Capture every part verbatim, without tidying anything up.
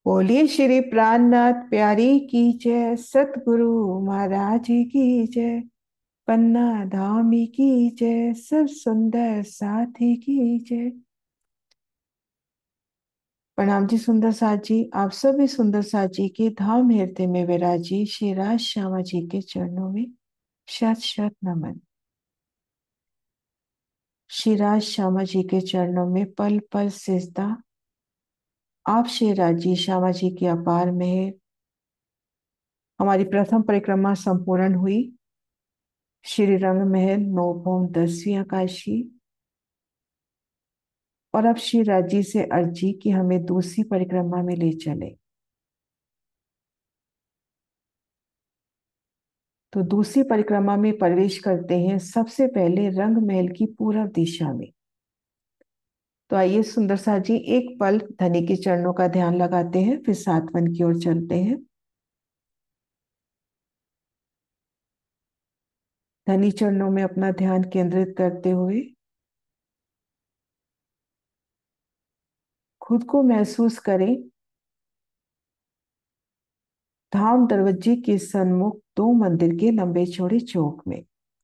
बोलिए श्री प्राणनाथ प्यारी की जय, सतगुरु महाराज की जय, पन्ना धामी की जय, सब सुंदर साथी की जय। प्रणाम जी सुंदर साथ जी। आप सभी सुंदर साथ जी के धाम हृदय में विराजी श्री राज श्यामा जी के चरणों में शत शत नमन। श्री राज श्यामा जी के चरणों में पल पल सिजदा। आप श्री राजी श्यामा जी की अपार मेहर। हमारी प्रथम परिक्रमा संपूर्ण हुई। श्री रंग महल नौभौम दसवीं आकाशी। और अब श्री राजी से अर्जी कि हमें दूसरी परिक्रमा में ले चले। तो दूसरी परिक्रमा में प्रवेश करते हैं सबसे पहले रंग महल की पूर्व दिशा में। तो आइए सुंदर सा जी एक पल धनी के चरणों का ध्यान लगाते हैं, फिर सातवन की ओर चलते हैं। धनी चरणों में अपना ध्यान केंद्रित करते हुए खुद को महसूस करें धाम दरवाजे के सन्मुख दो मंदिर के लंबे चौड़े चौक में।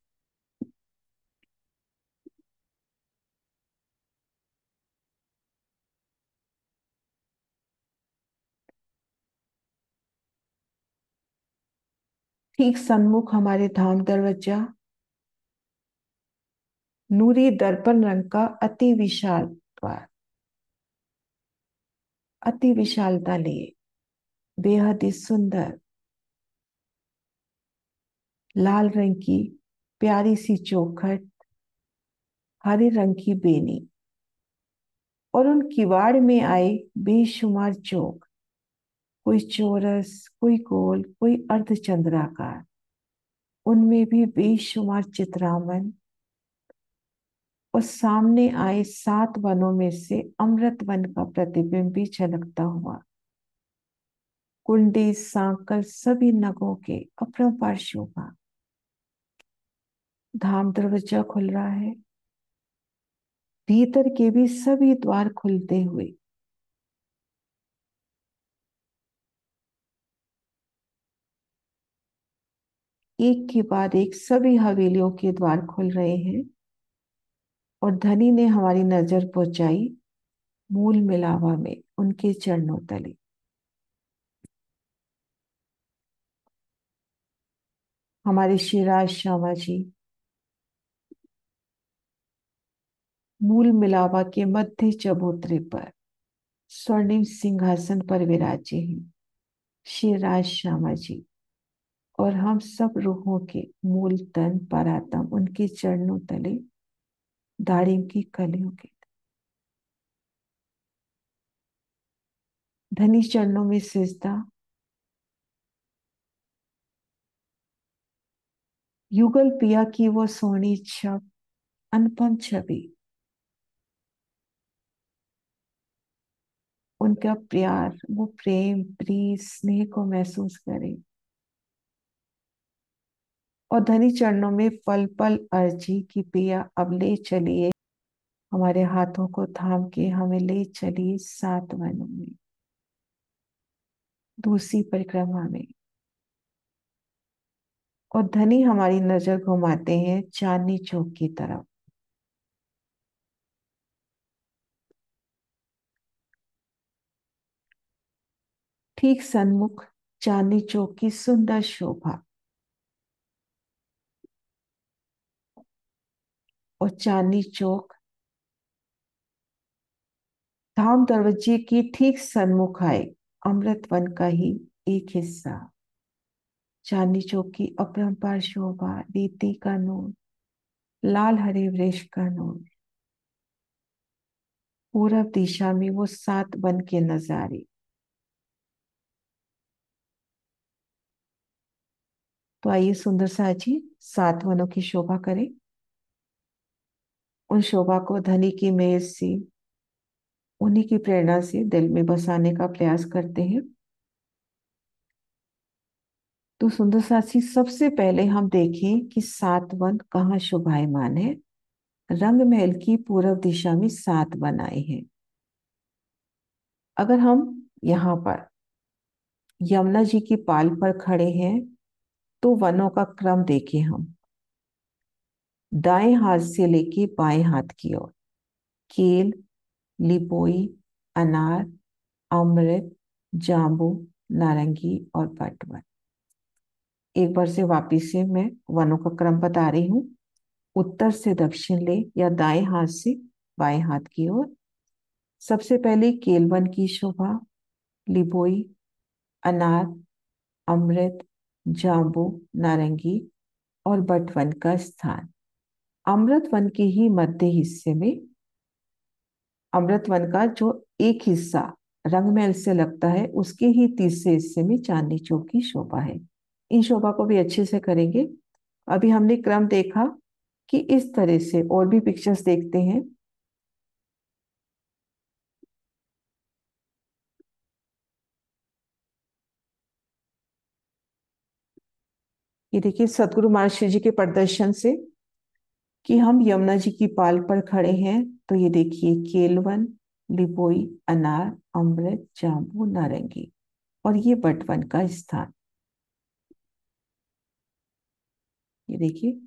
ठीक सन्मुख हमारे धाम दरवाजा नूरी दर्पण रंग का अति विशाल द्वार, अति विशालता लिए बेहद ही सुंदर लाल रंग की प्यारी सी चौखट, हरे रंग की बेनी और उन किवाड़ में आए बेशुमार चौक, कोई चौरस, कोई गोल, कोई अर्धचंद्राकार, उनमें भी बेशुमार चित्रावन। और सामने आए सात वनों में से अमृत वन का प्रतिबिंब भी झलकता हुआ। कुंडी सांकल सभी नगों के अपरंपार शोभा। धाम दरवाजा खुल रहा है, भीतर के भी सभी द्वार खुलते हुए एक के बाद एक सभी हवेलियों के द्वार खुल रहे हैं। और धनी ने हमारी नजर पहुंचाई मूल मिलावा में उनके चरणों तले। हमारे शिवराज श्यामा जी मूल मिलावा के मध्य चबूतरे पर स्वर्णिम सिंहासन पर विराजे हैं शिवराज श्यामा जी। और हम सब रूहों के मूल तन परात्म उनके चरणों तले दाड़िम की कलियों के धनी चरणों में सिजदा। युगल पिया की वो सोनी छब, अनुपम छवि, उनका प्यार, वो प्रेम प्रीत स्नेह को महसूस करें। और धनी चरणों में पल पल अर्जी की पिया अब ले चलिए, हमारे हाथों को थाम के हमें ले चलिए सात वनों में, दूसरी परिक्रमा में। और धनी हमारी नजर घुमाते हैं चांदनी चौक की तरफ। ठीक सन्मुख चांदनी चौक की सुंदर शोभा। और चांदनी चौक धाम दरवाजे की ठीक सन्मुख आए अमृत वन का ही एक हिस्सा। चांदनी चौक की अपरंपार शोभा, रीति का नूर, लाल हरे वृक्ष का नूर, पूरब दिशा में वो सात वन के नजारे। तो आइए सुंदर सा जी सात वनों की शोभा करें। उन शोभा को धनी की मेहर से, उन्हीं की प्रेरणा से दिल में बसाने का प्रयास करते हैं। तो सुंदर साथी सबसे पहले हम देखें कि सात वन कहाँ शोभायमान है। रंग महल की पूर्व दिशा में सात वन आए हैं। अगर हम यहाँ पर यमुना जी की पाल पर खड़े हैं, तो वनों का क्रम देखें हम। दाएं हाथ से लेके बाएं हाथ की ओर केल, लिपोई, अनार, अमृत, जाम्बू, नारंगी और बटवन। एक बार से वापिस से मैं वनों का क्रम बता रही हूँ। उत्तर से दक्षिण ले या दाएं हाथ से बाएं हाथ की ओर। सबसे पहले केलवन की शोभा, लिपोई, अनार, अमृत, जाम्बू, नारंगी और बटवन का स्थान। अमृत वन के ही मध्य हिस्से में, अमृत वन का जो एक हिस्सा रंगमहल से लगता है, उसके ही तीसरे हिस्से में चांदनी चौक की शोभा है। इन शोभा को भी अच्छे से करेंगे। अभी हमने क्रम देखा कि इस तरह से और भी पिक्चर्स देखते हैं। ये देखिए सतगुरु महाराज जी के प्रदर्शन से कि हम यमुना जी की पाल पर खड़े हैं। तो ये देखिए केलवन, लिपोई, अनार, अमृत, जाम्बू, नारंगी और ये बटवन का स्थान। ये देखिए।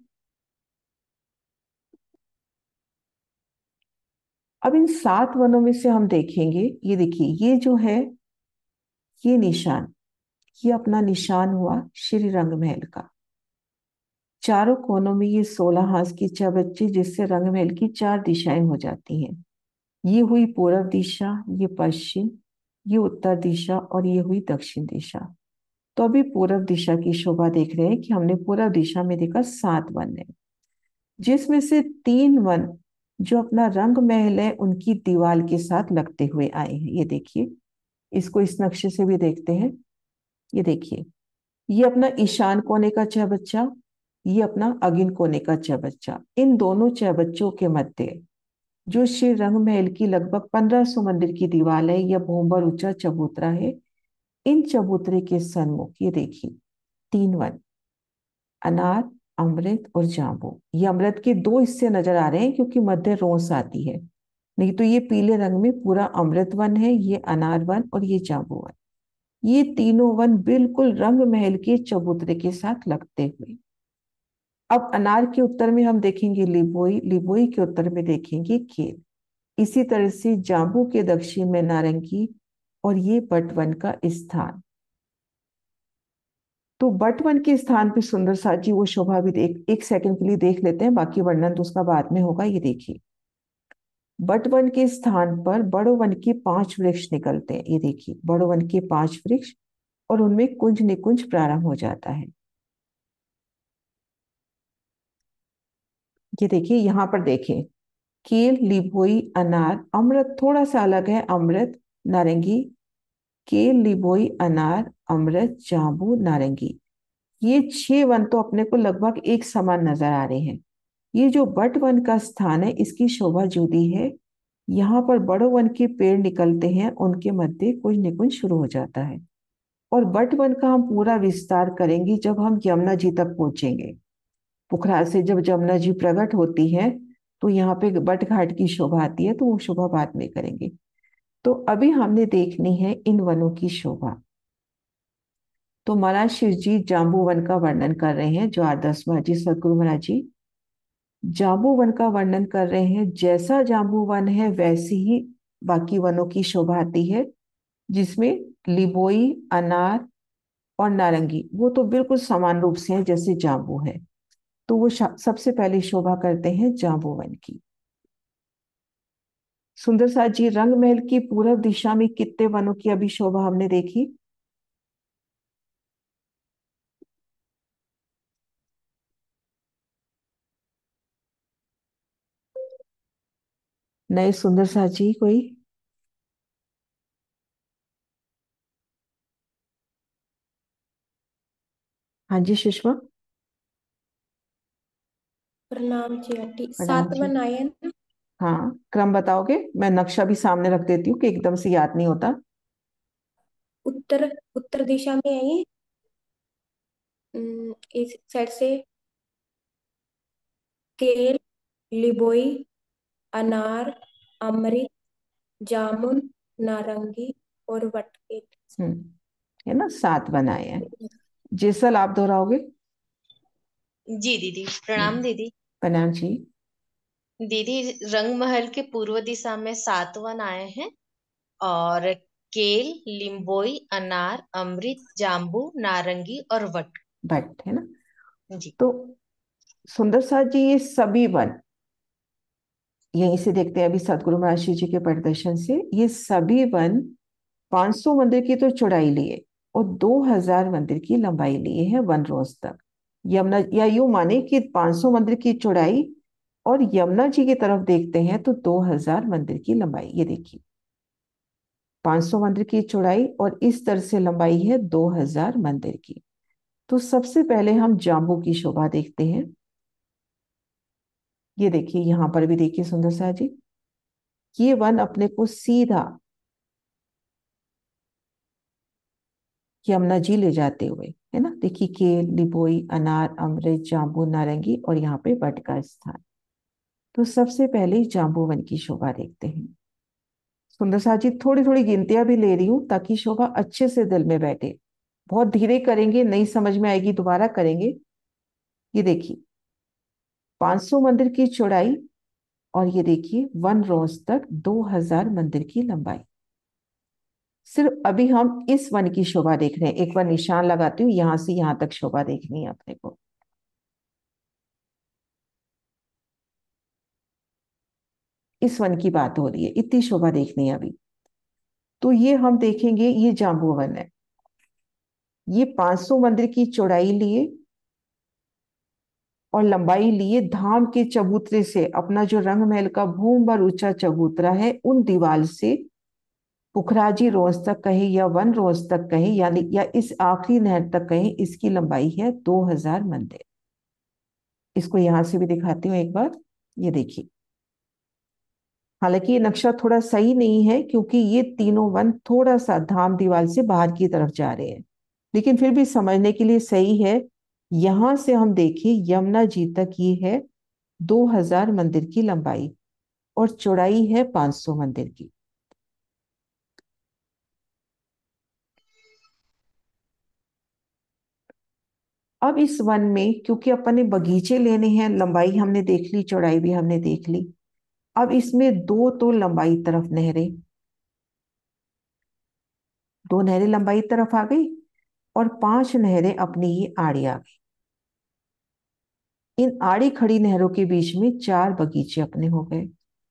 अब इन सात वनों में से हम देखेंगे, ये देखिए ये जो है, ये निशान, ये अपना निशान हुआ श्री रंगमहल का। चारों कोनों में ये सोलह हाथ की चबच्ची, जिससे रंगमहल की चार दिशाएं हो जाती हैं। ये हुई पूर्व दिशा, ये पश्चिम, ये उत्तर दिशा और ये हुई दक्षिण दिशा। तो अभी पूर्व दिशा की शोभा देख रहे हैं कि हमने पूर्व दिशा में देखा सात वन है, जिसमें से तीन वन जो अपना रंग महल है उनकी दीवार के साथ लगते हुए आए हैं। ये देखिए, इसको इस नक्शे से भी देखते हैं। ये देखिए, ये अपना ईशान कोने का चौबच्चा, ये अपना अगिन कोने का चौबच्चा। इन दोनों चौबच्चों के मध्य जो श्री रंग महल की लगभग पंद्रह सौ मंदिर की दीवार है, यह भोंबर ऊंचा चबूतरा है। इन चबूतरे के सन्मुख ये देखिए तीन वन, अनार, अमृत और जाम्बू। ये अमृत के दो हिस्से नजर आ रहे हैं क्योंकि मध्य रोस आती है। नहीं तो ये पीले रंग में पूरा अमृत वन है, ये अनार वन और ये जाम्बू वन। ये तीनों वन बिल्कुल रंग महल के चबूतरे के साथ लगते हुए। अब अनार के उत्तर में हम देखेंगे लिबोई, लिबोई के उत्तर में देखेंगे खेल। इसी तरह से जाम्बू के दक्षिण में नारंगी और ये बटवन का स्थान। तो बटवन के स्थान पे सुंदर सा जी वो शोभा भी देख, एक सेकंड के लिए देख लेते हैं, बाकी वर्णन तो उसका बाद में होगा। ये देखिए, बटवन के स्थान पर बड़ो वन के पांच वृक्ष निकलते हैं। ये देखिए बड़ो वन के पांच वृक्ष और उनमें कुंज निकुंज प्रारंभ हो जाता है। ये देखिए यहां पर देखें, केल, लिबोई, अनार, अमृत थोड़ा सा अलग है, अमृत, नारंगी, केल, लिबोई, अनार, अमृत, जाम्बू, नारंगी। ये छह वन तो अपने को लगभग एक समान नजर आ रहे हैं। ये जो बट वन का स्थान है, इसकी शोभा जुदी है। यहाँ पर बड़ो वन के पेड़ निकलते हैं, उनके मध्य कुछ निकुंज शुरू हो जाता है। और बट वन का हम पूरा विस्तार करेंगे जब हम यमुना जी तक पहुंचेंगे। पुखराज से जब यमुना जी प्रकट होती है तो यहाँ पे बट घाट की शोभा आती है, तो वो शोभा बाद में करेंगे। तो अभी हमने देखनी है इन वनों की शोभा। तो महाराज शिव जी जाम्बू वन का वर्णन कर रहे हैं, जो आदर्श महाराज जी, सदगुरु महाराज जी जाम्बू वन का वर्णन कर रहे हैं। जैसा जाम्बू वन है वैसी ही बाकी वनों की शोभा आती है, जिसमें लिबोई, अनार और नारंगी वो तो बिल्कुल समान रूप से है जैसे जाम्बू है। तो वो सबसे पहले शोभा करते हैं जाम्बू वन की। सुंदर साथ जी, रंग महल की पूर्व दिशा में कितने वनों की अभी शोभा हमने देखी? नए सुंदर साथ जी कोई? हाँ जी सुषमा। प्रणाम जी आंटी, प्रणाम सात जी। वन आए हैं ना। हाँ, क्रम बताओगे? मैं नक्शा भी सामने रख देती हूँ कि एकदम से याद नहीं होता। उत्तर उत्तर दिशा में आई। अम, इस साइड से केल, लिबोई, अनार, अमृत, जामुन, नारंगी और वटके। हम्म। है ना, सात वन आए हैं। जेसल आप दोहराओगे? जी दीदी, प्रणाम दीदी। प्रणाम जी। दीदी, रंगमहल के पूर्व दिशा में सात वन आए हैं। और केल, लिम्बोई, अनार, अमृत, जाम्बू, नारंगी और वट। बट है ना। जी। तो सुंदर साथ जी, ये सभी वन यहीं से देखते हैं अभी सदगुरु महाराज जी के प्रदर्शन से, ये सभी वन पाँच सौ मंदिर की तो चौड़ाई लिए और दो हज़ार मंदिर की लंबाई लिए है वन रोज तक। यमुना, या यूं माने कि पाँच सौ मंदिर की चौड़ाई, और यमुना जी की तरफ देखते हैं तो दो हज़ार मंदिर की लंबाई। ये देखिए, पाँच सौ मंदिर की चौड़ाई और इस तरह से लंबाई है दो हज़ार मंदिर की। तो सबसे पहले हम जाम्बू की शोभा देखते हैं। ये देखिए, यहां पर भी देखिए सुंदर सा जी, ये वन अपने को सीधा यमुना जी ले जाते हुए, है ना। देखिए, केल, लिबोई, अनार, अमृत, जाम्बू, नारंगी और यहाँ पे बट का स्थान। तो सबसे पहले जाम्बू वन की शोभा देखते हैं। सुंदर सा जी, थोड़ी थोड़ी गिनतियां भी ले रही हूं ताकि शोभा अच्छे से दिल में बैठे। बहुत धीरे करेंगे, नहीं समझ में आएगी, दोबारा करेंगे। ये देखिए, पाँच सौ मंदिर की चौड़ाई, और ये देखिए वन रोज तक दो हज़ार मंदिर की लंबाई। सिर्फ अभी हम इस वन की शोभा देख रहे हैं। एक बार निशान लगाती हूँ, यहां से यहां तक शोभा देखनी है अपने को। इस वन की बात हो रही है, इतनी शोभा देखनी है अभी। तो ये हम देखेंगे, ये जाम्बू वन है। ये पाँच सौ मंदिर की चौड़ाई लिए और लंबाई लिए धाम के चबूतरे से, अपना जो रंग महल का भूम भर ऊंचा चबूतरा है, उन दीवार से पुखराजी रोज तक कहीं या वन रोज तक कहीं, यानी या इस आखिरी नहर तक कहीं, इसकी लंबाई है दो हज़ार मंदिर। इसको यहां से भी दिखाती हूँ एक बार। ये देखिए, हालांकि ये नक्शा थोड़ा सही नहीं है क्योंकि ये तीनों वन थोड़ा सा धाम दीवार से बाहर की तरफ जा रहे हैं, लेकिन फिर भी समझने के लिए सही है। यहां से हम देखें, यमुना जी तक ये है दो हज़ार मंदिर की लंबाई और चौड़ाई है पाँच सौ मंदिर की। अब इस वन में क्योंकि अपन ने बगीचे लेने हैं, लंबाई हमने देख ली, चौड़ाई भी हमने देख ली। अब इसमें दो तो लंबाई तरफ नहरें, दो नहरें लंबाई तरफ आ गई और पांच नहरें अपनी ही आड़ी आ गई। इन आड़ी खड़ी नहरों के बीच में चार बगीचे अपने हो गए।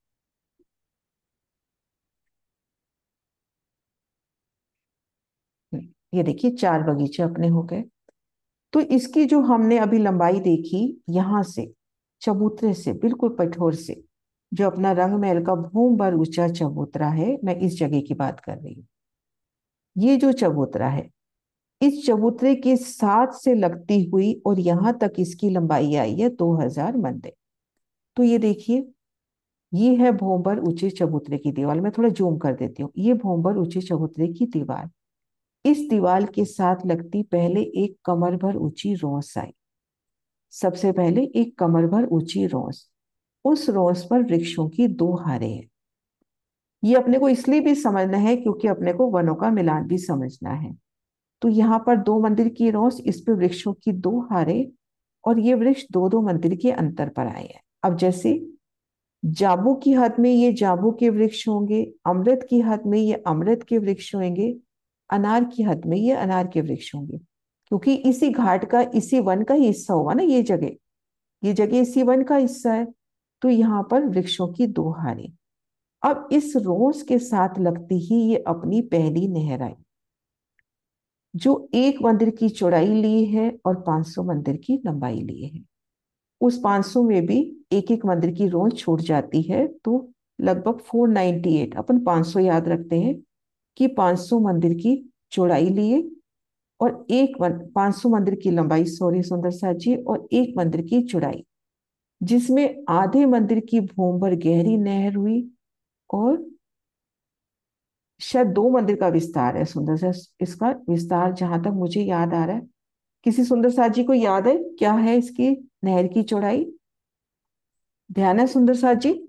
ये देखिए, चार बगीचे अपने हो गए। तो इसकी जो हमने अभी लंबाई देखी, यहां से चबूतरे से बिल्कुल पिठोर से, जो अपना रंग महल का भूम भर ऊंचा चबूतरा है, मैं इस जगह की बात कर रही हूँ। ये जो चबूतरा है, इस चबूतरे के साथ से लगती हुई और यहां तक इसकी लंबाई आई है दो हज़ार मंदिर। तो ये देखिए, ये है भोंबर ऊंचे चबूतरे की दीवार। मैं थोड़ा जूम कर देती हूँ। ये भोंबर ऊंचे चबूतरे की दीवार, इस दीवार के साथ लगती पहले एक कमर भर ऊंची रोस आई। सबसे पहले एक कमर भर ऊंची रोस, उस रोस पर वृक्षों की दो हारे हैं। ये अपने को इसलिए भी समझना है क्योंकि अपने को वनों का मिलान भी समझना है। तो यहाँ पर दो मंदिर की रोस, इस पे वृक्षों की दो हारे, और ये वृक्ष दो दो मंदिर के अंतर पर आए हैं। अब जैसे जाबू की हद में ये जाबू के वृक्ष होंगे, अमृत की हद में ये अमृत के वृक्ष होंगे, अनार की हद में ये अनार के वृक्ष होंगे, क्योंकि इसी घाट का, इसी वन का ही हिस्सा हुआ ना ये जगह। ये जगह इसी वन का हिस्सा है। तो यहाँ पर वृक्षों की दो हारें। अब इस रोस के साथ लगती ही ये अपनी पहली नहर आई, जो एक मंदिर की चौड़ाई लिए है और पाँच सौ मंदिर की लंबाई लिए है। उस पाँच सौ में भी एक एक मंदिर की रोज छूट जाती है, तो लगभग चार सौ अट्ठानवे, अपन पाँच सौ याद रखते हैं कि पाँच सौ मंदिर की चौड़ाई लिए और एक पाँच सौ मंदिर की लंबाई, सॉरी सुंदर साथ जी, और एक मंदिर की चौड़ाई, जिसमें आधे मंदिर की भूम पर गहरी नहर हुई और शायद दो मंदिर का विस्तार है। सुंदर सा इसका विस्तार जहां तक मुझे याद आ रहा है। किसी सुंदर साथ जी को याद है क्या है इसकी नहर की चौड़ाई? ध्यान है सुंदर साथ जी?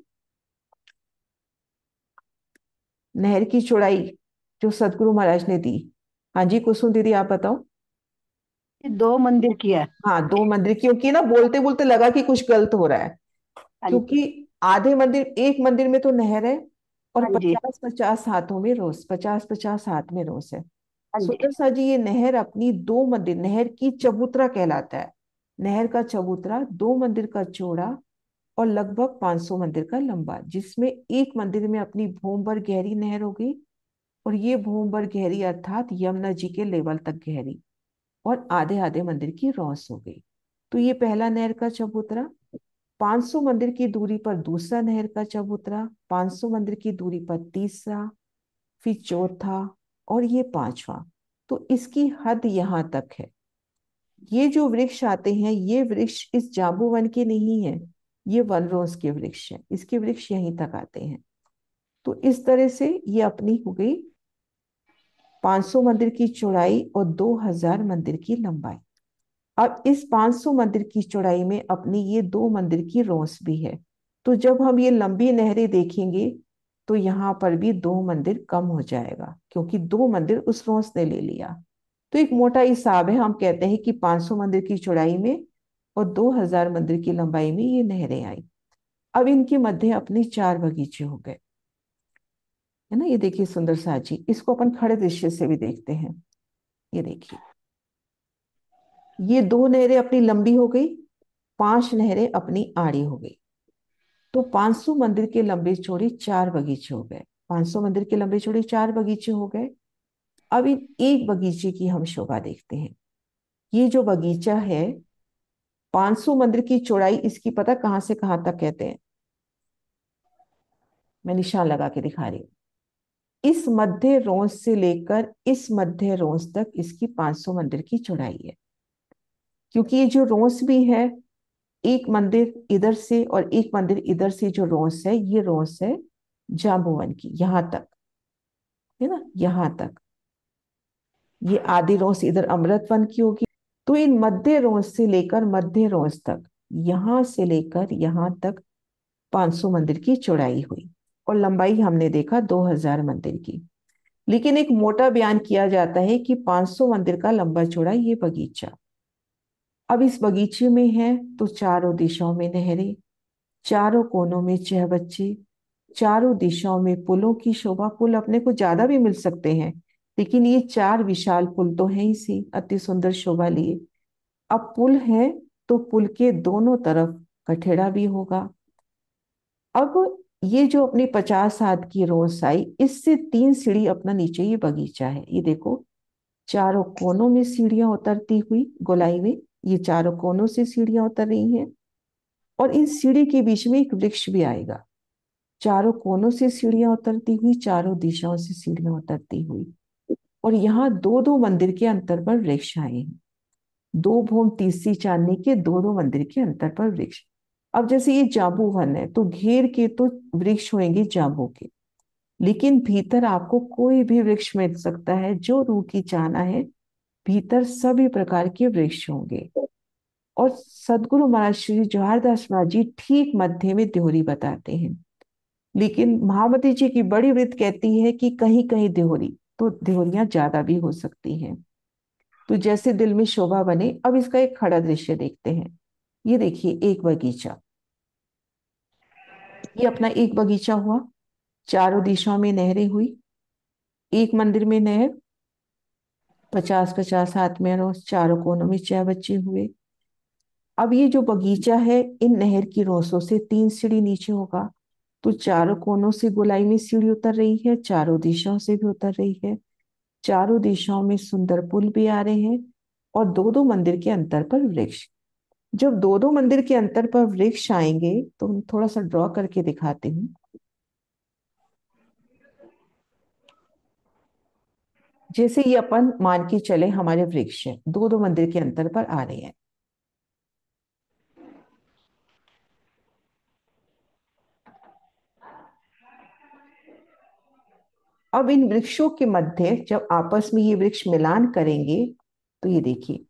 नहर की चौड़ाई जो सदगुरु महाराज ने दी। हाँ जी कुसुम दीदी आप बताओ। ये दो मंदिर की है। हाँ दो मंदिर, क्योंकि ना बोलते बोलते लगा कि कुछ गलत हो रहा है। हाँ जी। क्योंकि आधे मंदिर, एक मंदिर में तो नहर है और हाँ जी। पचास पचास हाथों में रोस, पचास पचास हाथ में रोस है। हाँ जी। सुंदर सा जी ये नहर अपनी दो मंदिर, नहर की चबूतरा कहलाता है। नहर का चबूतरा दो मंदिर का चौड़ा और लगभग पाँच सौ मंदिर का लंबा, जिसमें एक मंदिर में अपनी भूम भर गहरी नहर हो गई, और ये भूम भर गहरी अर्थात यमुना जी के लेवल तक गहरी, और आधे आधे मंदिर की रौस हो गई। तो ये पहला नहर का चबूतरा। पाँच सौ मंदिर की दूरी पर दूसरा नहर का चबूतरा, पाँच सौ मंदिर की दूरी पर तीसरा, फिर चौथा, और ये पांचवा। तो इसकी हद यहां तक है। ये जो वृक्ष आते हैं ये वृक्ष इस जांबू वन के नहीं है, ये वनरोज के वृक्ष हैं, इसके वृक्ष यहीं तक आते हैं। तो इस तरह से ये अपनी हो गई पाँच सौ मंदिर की चौड़ाई और दो हज़ार मंदिर की लंबाई। अब इस पाँच सौ मंदिर की चौड़ाई में अपनी ये दो मंदिर की रोस भी है। तो जब हम ये लंबी नहरें देखेंगे तो यहाँ पर भी दो मंदिर कम हो जाएगा, क्योंकि दो मंदिर उस रोस ने ले लिया। तो एक मोटा हिसाब है, हम कहते हैं कि पाँच सौ मंदिर की चौड़ाई में और दो हज़ार मंदिर की लंबाई में ये नहरें आई। अब इनके मध्य अपने चार बगीचे हो गए, है ना। ये देखिए सुंदर सा जी, इसको अपन खड़े दृश्य से भी देखते हैं। ये देखिए, ये दो नहरें अपनी लंबी हो गई, पांच नहरें अपनी आड़ी हो गई। तो पाँच सौ मंदिर के लंबे चौड़े चार बगीचे हो गए, पाँच सौ मंदिर के लंबे चौड़े चार बगीचे हो गए। अब इन एक बगीचे की हम शोभा देखते हैं। ये जो बगीचा है, पाँच सौ मंदिर की चौड़ाई इसकी पता कहां से कहां तक कहते हैं? मैं निशान लगा के दिखा रही हूँ। इस मध्य रोंस से लेकर इस मध्य रोंस तक इसकी पाँच सौ मंदिर की चौड़ाई है। क्योंकि ये जो रोंस भी है, एक मंदिर इधर से और एक मंदिर इधर से, जो रोंस है ये रोंस है जाम्बुवन की, यहां तक, है ना, यहां तक। ये आदि रोंस इधर अमृत वन की होगी। तो इन मध्य रोंस से लेकर मध्य रोंस तक, यहां से लेकर यहां तक पाँच सौ मंदिर की चौड़ाई हुई, और लंबाई हमने देखा दो हज़ार मंदिर की। लेकिन एक मोटा बयान किया जाता है कि पाँच सौ मंदिर का लंबा चौड़ा ये बगीचा। अब इस बगीचे में है तो चारों दिशाओं में नहरें, चारों कोनों में छह बच्चे, चारों दिशाओं में पुलों की शोभा। पुल अपने को ज्यादा भी मिल सकते हैं, लेकिन ये चार विशाल पुल तो हैं ही सी, अति सुंदर शोभा लिए। अब पुल है तो पुल के दोनों तरफ कठेड़ा भी होगा। अब ये जो अपनी पचास हाथ की रोस आई, इससे तीन सीढ़ी अपना नीचे ये बगीचा है। ये देखो, चारों कोनों में सीढ़ियां उतरती हुई गोलाई में, ये चारों कोनों से सीढ़ियां उतर रही हैं, और इन सीढ़ी के बीच में एक वृक्ष भी आएगा। चारों कोनों से सीढ़ियां उतरती हुई, चारों दिशाओं से सीढ़ियां उतरती हुई, और यहाँ दो दो मंदिर के अंतर पर वृक्ष आए हैं। दो भूम तीसरी चांदनी के दो दो मंदिर के अंतर पर वृक्ष। अब जैसे ये जांबू वन है तो घेर के तो वृक्ष होंगे जांबू के, लेकिन भीतर आपको कोई भी वृक्ष मिल सकता है जो रूह की चाहना है। भीतर सभी प्रकार के वृक्ष होंगे। और सदगुरु महाराज श्री जवाहरदास महाराज जी ठीक मध्य में देहोरी बताते हैं। लेकिन महामती जी की बड़ी वृत्त कहती है कि कहीं कहीं देहोरी, तो देहोरियां ज्यादा भी हो सकती हैं। तो जैसे दिल में शोभा बने। अब इसका एक खड़ा दृश्य देखते हैं। ये देखिए एक बगीचा, ये अपना एक बगीचा हुआ, चारों दिशाओं में नहरें हुई, एक मंदिर में नहर, पचास पचास हाथ में रोज, चारों कोनों में चार बच्चे हुए। अब ये जो बगीचा है, इन नहर की रोसों से तीन सीढ़ी नीचे होगा। तो चारों कोनों से गोलाई में सीढ़ी उतर रही है, चारों दिशाओं से भी उतर रही है, चारों दिशाओं में सुंदर पुल भी आ रहे हैं, और दो दो मंदिर के अंतर पर वृक्ष। जब दो दो मंदिर के अंतर पर वृक्ष आएंगे तो हम थोड़ा सा ड्रॉ करके दिखाते हैं। जैसे ये अपन मान के चले हमारे वृक्ष है, दो दो मंदिर के अंतर पर आ रहे हैं। अब इन वृक्षों के मध्य जब आपस में ये वृक्ष मिलान करेंगे तो ये देखिए,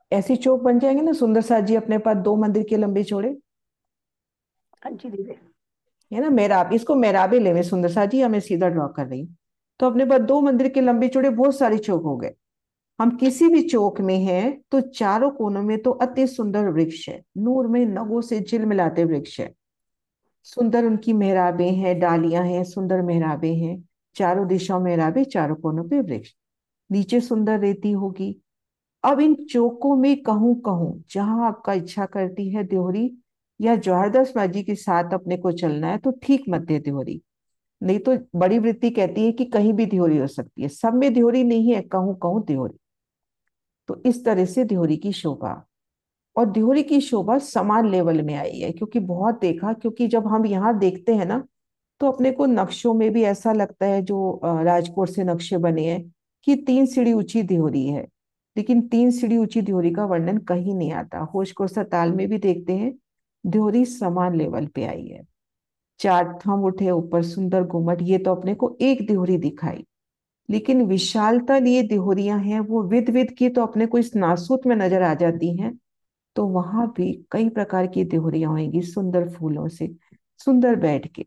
ऐसी चौक बन जाएंगे ना सुंदर सा जी अपने पास, दो मंदिर के लंबे चौड़े, हाँ जी दीदी। है ना। मेहराब, इसको मेहराबे लेवे सुंदर सा जी, हमें सीधा ड्रॉ कर रही हूँ। तो अपने पास दो मंदिर के लंबे चौड़े बहुत सारे चौक हो गए। हम किसी भी चौक में हैं तो चारों कोनों में तो अति सुंदर वृक्ष है, नूर में नगों से झिलमिलाते वृक्ष है। सुंदर उनकी मेहराबें हैं, डालियां हैं, सुंदर मेहराबें हैं। चारों दिशाओं मेहराबें, चारों कोनों पे वृक्ष, नीचे सुंदर रेती होगी। अब इन चौकों में कहूं कहूं जहां आपका इच्छा करती है देहरी या ज्वारदास माजी के साथ अपने को चलना है तो ठीक मत दे देहरी। नहीं तो बड़ी वृत्ति कहती है कि कहीं भी देहरी हो सकती है, सब में देहरी नहीं है, कहूं कहूं देहरी। तो इस तरह से देहरी की शोभा, और देहरी की शोभा समान लेवल में आई है, क्योंकि बहुत देखा, क्योंकि जब हम यहाँ देखते हैं ना तो अपने को नक्शों में भी ऐसा लगता है, जो अ, राजकोट से नक्शे बने हैं, कि तीन सीढ़ी ऊंची देहरी है। लेकिन तीन सीढ़ी ऊंची देहरी का वर्णन कहीं नहीं आता। होश को सताल में भी देखते हैं, देहरी समान लेवल पे आई है। चार थम उठे ऊपर सुंदर गुम्मट, ये तो अपने को एक देहरी दिखाई। लेकिन विशालता लिए देहरियां हैं वो विद विद की तो अपने को इस नासूत में नजर आ जाती हैं। तो वहां भी कई प्रकार की देहरियां होंगी सुंदर फूलों से, सुंदर बैठ के।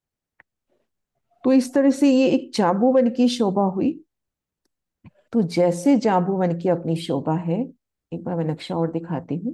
तो इस तरह से ये एक जांबूवन की शोभा हुई। तो जैसे जांबूवन की अपनी शोभा है, एक बार मैं नक्शा और दिखाती हूँ,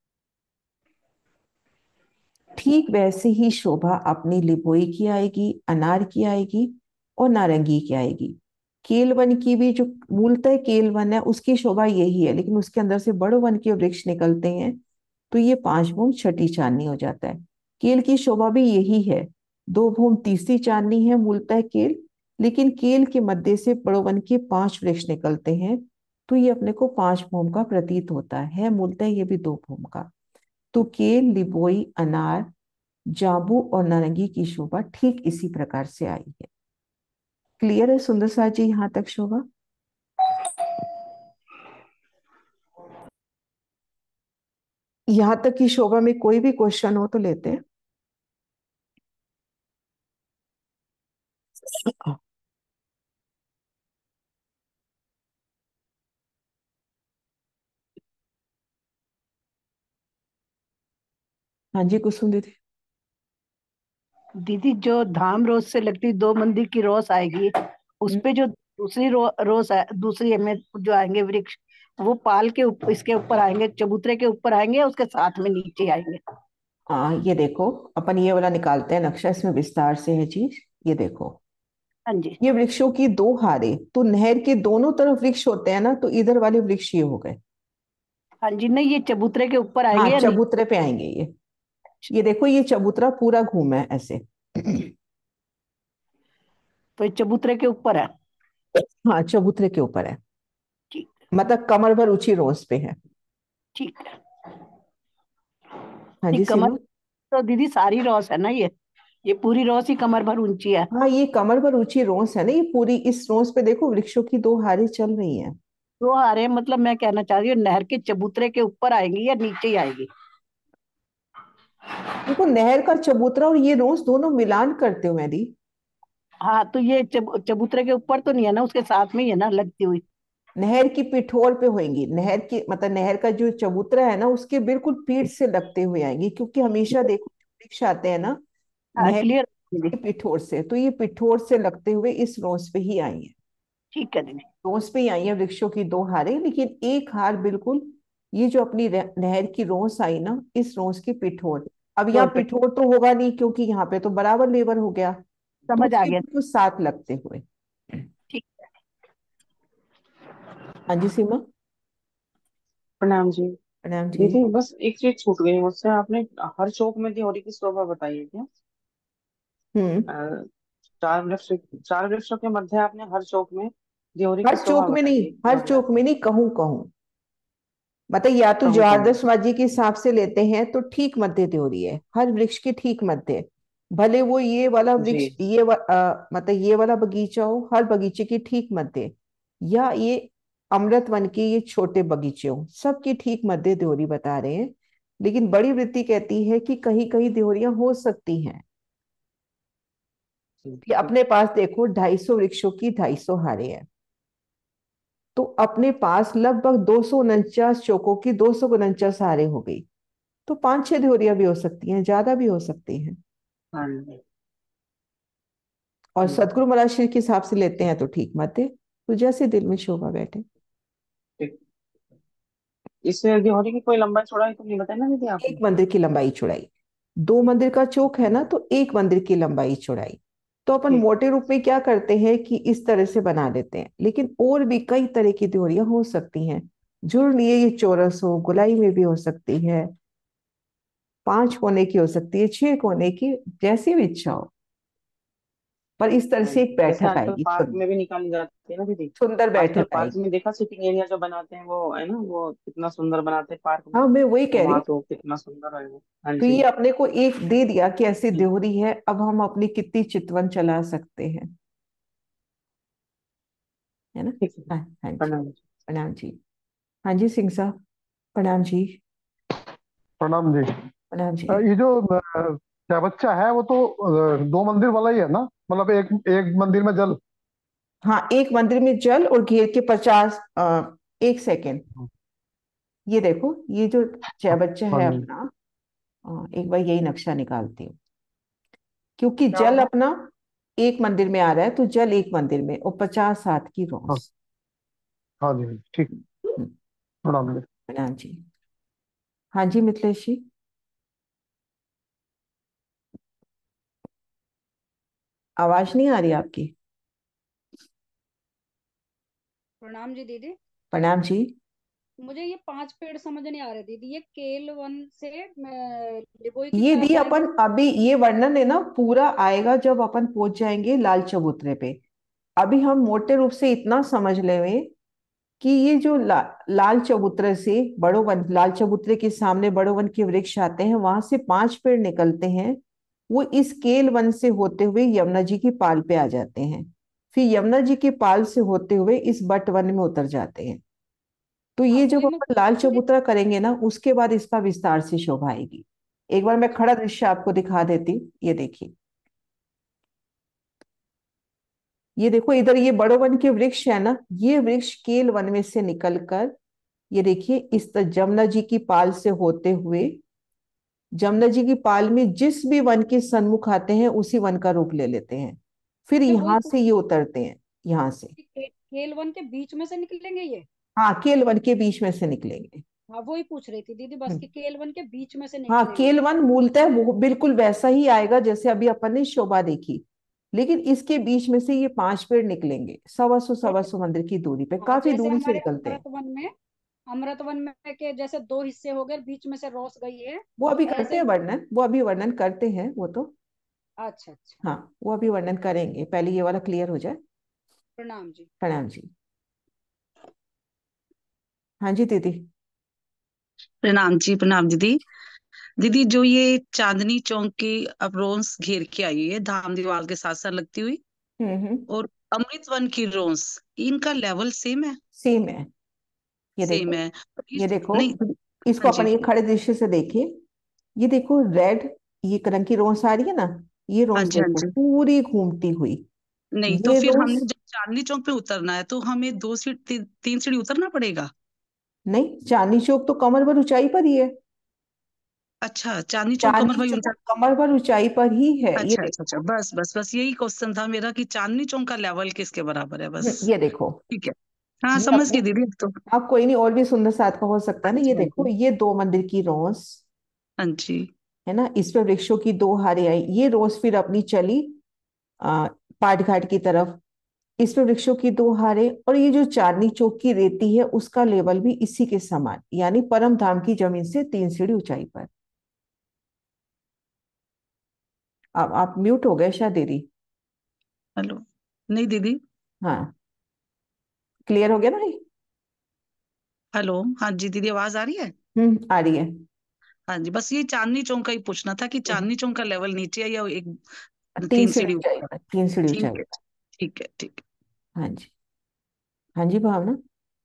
ठीक वैसे ही शोभा अपनी लिपोई की आएगी, अनार की आएगी और नारंगी की आएगी। केलवन की भी, जो मूलतः केलवन है उसकी शोभा यही है, लेकिन उसके अंदर से बड़ो वन के वृक्ष निकलते हैं तो ये पांच भूम छठी चांदनी हो जाता है। केल की शोभा भी यही है, दो भूम तीसरी चांदनी है मूलतः केल, लेकिन केल के मध्य से बड़ो वन के पांच वृक्ष निकलते हैं तो ये अपने को पांच भूम का प्रतीत होता है, मूलतः ये भी दो भूम का। तो केल, लिबोई, अनार, जाबू और नारंगी की शोभा ठीक इसी प्रकार से आई है। क्लियर है सुंदर सा जी यहां तक शोभा? यहां तक की शोभा में कोई भी क्वेश्चन हो तो लेते हैं। हाँ जी, कुछ सुन रही थी। दीदी जो धाम रोज से लगती दो मंदिर की रोस आएगी, उस हम्म, पे जो दूसरी रो, रोस है, दूसरी में जो आएंगे वृक्ष, वो पाल के ऊपर, इसके ऊपर आएंगे, चबूतरे के ऊपर आएंगे, उसके साथ में नीचे आएंगे। हाँ ये देखो, अपन ये वाला निकालते हैं नक्शा, इसमें विस्तार से है चीज। ये देखो, हाँ जी। ये वृक्षों की दो हारे, तो नहर के दोनों तरफ वृक्ष होते हैं ना, तो इधर वाले वृक्ष ये हो गए। हाँ जी, नहीं ये चबूतरे के ऊपर हाँ आएंगे या नीचे? चबूतरे पे आएंगे ये। ये देखो, ये चबूतरा पूरा घूमा है ऐसे। तो ये चबूतरे के ऊपर है। हाँ चबूतरे के ऊपर है, ठीक। मतलब कमर भर ऊंची रोस पे है। ठीक है। हाँ नहीं जी कमर, सीमा। तो दीदी सारी रोस है ना ये ये पूरी रोस ही कमर भर ऊंची है। हाँ ये कमर भर ऊंची रोस है ना, ये पूरी, इस रोस पे देखो वृक्षों की दो हारें चल रही हैं। तो आ रहे, मतलब मैं कहना चाह रही हूँ नहर के चबूतरे के ऊपर आएंगी या नीचे ही आएगी? देखो नहर का चबूतरा और ये रोस दोनों मिलान करते हुए दी। हाँ तो ये चब, चबूतरे के ऊपर तो नहीं है ना, उसके साथ में ही है ना लगती हुई? नहर की पिठोर पे होंगी, नहर की मतलब नहर का जो चबूतरा है ना उसके बिल्कुल पीठ से लगते हुए आएंगी, क्योंकि हमेशा देखो वृक्ष आते हैं ना हाँ नहर क्लियर दीदी। की पिठोर से, तो ये पिठोर से लगते हुए इस रोस पे ही आई है। ठीक है दीदी। रोस पे ही आई है वृक्षों की दो हारें, लेकिन एक हार बिल्कुल, ये जो अपनी रे- नहर की रोस आई ना, इस रोस की पिठोर। अब यहाँ तौर पे पिठोर तो होगा नहीं, क्योंकि यहाँ पे तो बराबर लेबर हो गया, तो समझ आ उसके गया। बिल्कुल साथ लगते हुए। ठीक। हाँ जी सीमा। प्रणाम जी। प्रणाम जी। दीदी बस एक चीज छूट गई मुझसे, आपने हर चौक में दियोरी की शोभा बताई है क्या? हम्म। अ, चार वृक्ष, चार वृक्षों के मध्य आपने हर चौक में दियोरी की हर शोभा चौक में बताई नहीं, है कि हर भगवान चौक में नहीं, कहूं कहूं, मतलब या तो कहूँ कहूँ। ज्वारदसवाजी के हिसाब से लेते हैं तो ठीक मध्य त्योरी है, हर वृक्ष के ठीक मध्य। भले वो ये वाला वृक्ष, जी। ये वा, अ, मतलब ये वाला बगीचा हो, हर बगीचे की ठीक मध्य, या ये अमृत वन के ये छोटे बगीचे हो, सबकी ठीक मध्य त्योरी बता रहे हैं। लेकिन बड़ी वृत्ति कहती है कि कहीं कहीं त्योरियां हो सकती हैं। जी कि ठीक। अपने पास देखो ढाई सौ वृक्षों की ढाई सौ हारे हैं। तो अपने पास लगभग दो सौ उनचास चौकों की दो सौ उनचास हारे हो गई। तो पांच छह ध्योरियां भी हो सकती हैं, ज्यादा भी हो सकती हैं। हाँ जी। और ठीक सदगुरु महाराज श्री के हिसाब से लेते हैं तो ठीक मत है, तो जैसे दिल में शोभा बैठे। ठीक। इस दिहोरी की कोई लंबाई चौड़ाई तो नहीं बताई ना दीदी एक आपने? मंदिर की लंबाई चौड़ाई, दो मंदिर का चौक है ना, तो एक मंदिर की लंबाई चौड़ाई। तो अपन ठीक। मोटे रूप में क्या करते हैं कि इस तरह से बना लेते हैं, लेकिन और भी कई तरह की त्योरियां हो सकती हैं। जरूर नहीं है ये चौरस हो, गोलाई में भी हो सकती है, पांच कोने की हो सकती है, छह कोने की, जैसी भी इच्छा हो। पर इस तरह हाँ से एक जी, जैसे बैठक आजकल आएगी, पार्क सुंदर में भी निकाली जाती है ना दीदी। सुंदर आजकल बैठक पार्क आएगी। में देखा सिटिंग एरिया जो बनाते हैं वो है ना, वो कितना सुंदर बनाते हैं पार्क में। हाँ, मैं वही तो कह रही वहां हूँ। तो कितना सुंदर है वो। हाँ तो ये जी। अपने को एक दे दिया कि ऐसी ठीक। देहरी है, अब हम अपनी कितनी चितवन चला सकते हैं, है ना। ठीक है। हाँ हाँ जी। प्रणाम। प्रणाम जी। हाँ जी सिंह साहब। प्रणाम जी। प्रणाम जी। प्रणाम अ, जी। ये जो अ, क्या बच्चा है वो तो अ, दो मंदिर वाला ही है ना, मतलब एक एक मंदिर में जल। हाँ, एक मंदिर में जल और घेर के पचास, एक सेकेंड। ये देखो, ये जो छह बच्चा हाँ है जी। अपना, अ, एक बार यही नक्शा निकालती हूँ। क्योंकि क्या जल होगा? अपना एक मंदिर में आ रहा है, तो जल एक मंदिर में और पचास हाथ की हाँ। रोस। हाँ जी ठीक। हम्म, प्रणाम जी। प्रणाम जी। हाँ जी मिथिलेश जी। आवाज नहीं आ रही आपकी। प्रणाम जी दीदी। प्रणाम जी। मुझे ये पांच पेड़ समझ नहीं आ रहे दीदी, ये केल वन से अ, लिबोई के ये क्या दी जाएंगे? अपन अभी, ये वर्णन है ना पूरा आएगा जब अपन पहुंच जाएंगे लाल चबूतरे पे। अभी हम मोटे रूप से इतना समझ लेंगे कि ये जो ला, लाल चबूतरे से बड़ो वन, लाल चबूतरे के सामने बड़ो वन के वृक्ष आते हैं, वहां से पांच पेड़ निकलते हैं। वो इस केल वन से होते हुए यमुना जी की पाल पे आ जाते हैं, फिर यमुना जी की पाल से होते हुए इस बट वन में उतर जाते हैं। तो हाँ ये जब वही मैं अपन लाल पूछूंगी। चबूतरा करेंगे ना, उसके बाद इसका विस्तार से शोभा आएगी। एक बार मैं खड़ा दृश्य आपको दिखा देती हूँ, ये देखिए। ये देखो इधर, ये बड़ो वन के वृक्ष है ना, ये वृक्ष केल वन में से निकलकर, ये देखिए इस त- जमुना जी की पाल से होते हुए, जमुना जी की पाल में जिस भी वन के सन्मुख आते हैं उसी वन का रूप ले लेते हैं। फिर मैं वही यहां पूछ से ये उतरते हैं, यहां से। के, केल वन के बीच में से निकलेंगे ये? हाँ, केल वन के बीच में से निकलेंगे। हाँ वही पूछ रही थी दीदी बस, हम्म। कि केल वन के बीच में से हाँ, निकलेंगे। केल वन मूलतः वो बिल्कुल वैसा ही आएगा जैसे अभी अपन ने शोभा देखी, लेकिन इसके बीच में से ये पांच पेड़ निकलेंगे, सवा सौ सवा बट सौ मंदिर की दूरी पे, हाँ, काफी जैसे दूरी से हमारे निकलते हैं। अमृत वन में, अमृत वन में के जैसे दो हिस्से हो गए, बीच में से रोस गई है, वो अभी करते ऐसे हैं ही। वर्णन, वो अभी वर्णन करते हैं वो तो। अच्छा अच्छा। हाँ, वो अभी वर्णन करेंगे, पहले ये वाला क्लियर हो जाए। प्रणाम जी। प्रणाम जी। हाँ जी दीदी। प्रणाम जी। प्रणाम दीदी। दीदी जो ये चांदनी चौक की अप्रोन्स घेर के आई है धाम दीवार के साथ साथ लगती हुई, हम्म हम्म। और अमृत वन की रोन्स, इनका लेवल सेम है? सेम है। ये सेम देखो, है। ये इस देखो, नहीं। इसको हाँ जी। अपन ये खड़े दृश्य से देखिए। ये देखो रेड, ये रंग की रोस आ रही है ना, ये हाँ रोस जी। हाँ देखो जी। पूरी घूमती हुई। नहीं तो ये फिर हमने रोस, जब चांदनी चौक पे उतरना है तो हमें दो सीट ती, तीन सीढ़ी उतरना पड़ेगा? नहीं, चांदनी चौक तो कमर भर ऊंचाई पर ही है। अच्छा, चांदनी चौक कमर चांदनी भाई उनका। चौक कमर भर ऊंचाई पर ही है, ये अच्छा अच्छा अच्छा, देखो। बस बस बस यही क्वेश्चन था मेरा कि चांदनी चौक का लेवल किसके बराबर है बस। हम्म, ये देखो, ठीक है। हाँ ये समझ अपने, गई दीदी अब तो। आप कोई नहीं, और भी सुंदर साथ का हो सकता हाँ है ना। जी। ये हाँ देखो, जी। ये दो मंदिर की रोस हाँ जी। है ना, इस पे वृक्षों की दो हारे आई, ये रोज फिर अपनी चली आ, पाट घाट की तरफ, इस पे वृक्षों की दो हारे, और ये जो चांदनी चौक की रेती है उसका लेवल भी इसी के समान, यानी परम धाम की जमीन से तीन सीढ़ी ऊंचाई पर। आप आप म्यूट हो गए शायद दीदी। हेलो। नहीं दीदी। हाँ, क्लियर हो गया ना ये। हेलो। हाँ जी दीदी, आवाज आ रही है? हम्म, आ रही है। हाँ जी, बस ये चांदनी चौक का ही पूछना था कि हम्म, चांदनी चौक का लेवल नीचे है या एक तीन तीन सीढ़ी सीढ़ी ऊंचाई ऊपर है? पर, तीन सीढ़ी ऊंचाई ठीक है। पर। ठीक है। ठीक हाँ जी। हाँ जी भावना।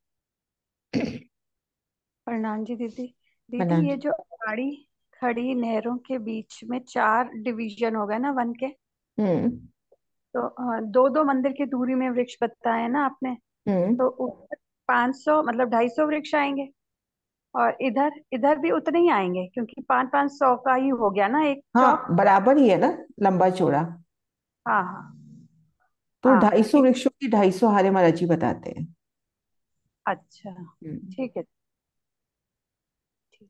प्रणाम जी दीदी। दीदी प्रणाम ये जी। जो गाड़ी खड़ी नहरों के बीच में चार डिवीजन हो गए ना वन के, हम्म तो दो दो मंदिर की दूरी में वृक्ष बताए ना आपने, हम्म। तो ऊपर पाँच सौ मतलब ढाई सौ वृक्ष आएंगे, और इधर इधर भी उतने ही आएंगे, क्योंकि पाँच पाँच सौ का ही हो गया ना एक चौक। हाँ बराबर ही है ना, लंबा चौड़ा। हाँ हाँ तो हाँ ढाई सौ ठीक। वृक्षों की ढाई सौ हारे महाराज जी बताते हैं। अच्छा हम्म। ठीक है। ठीक।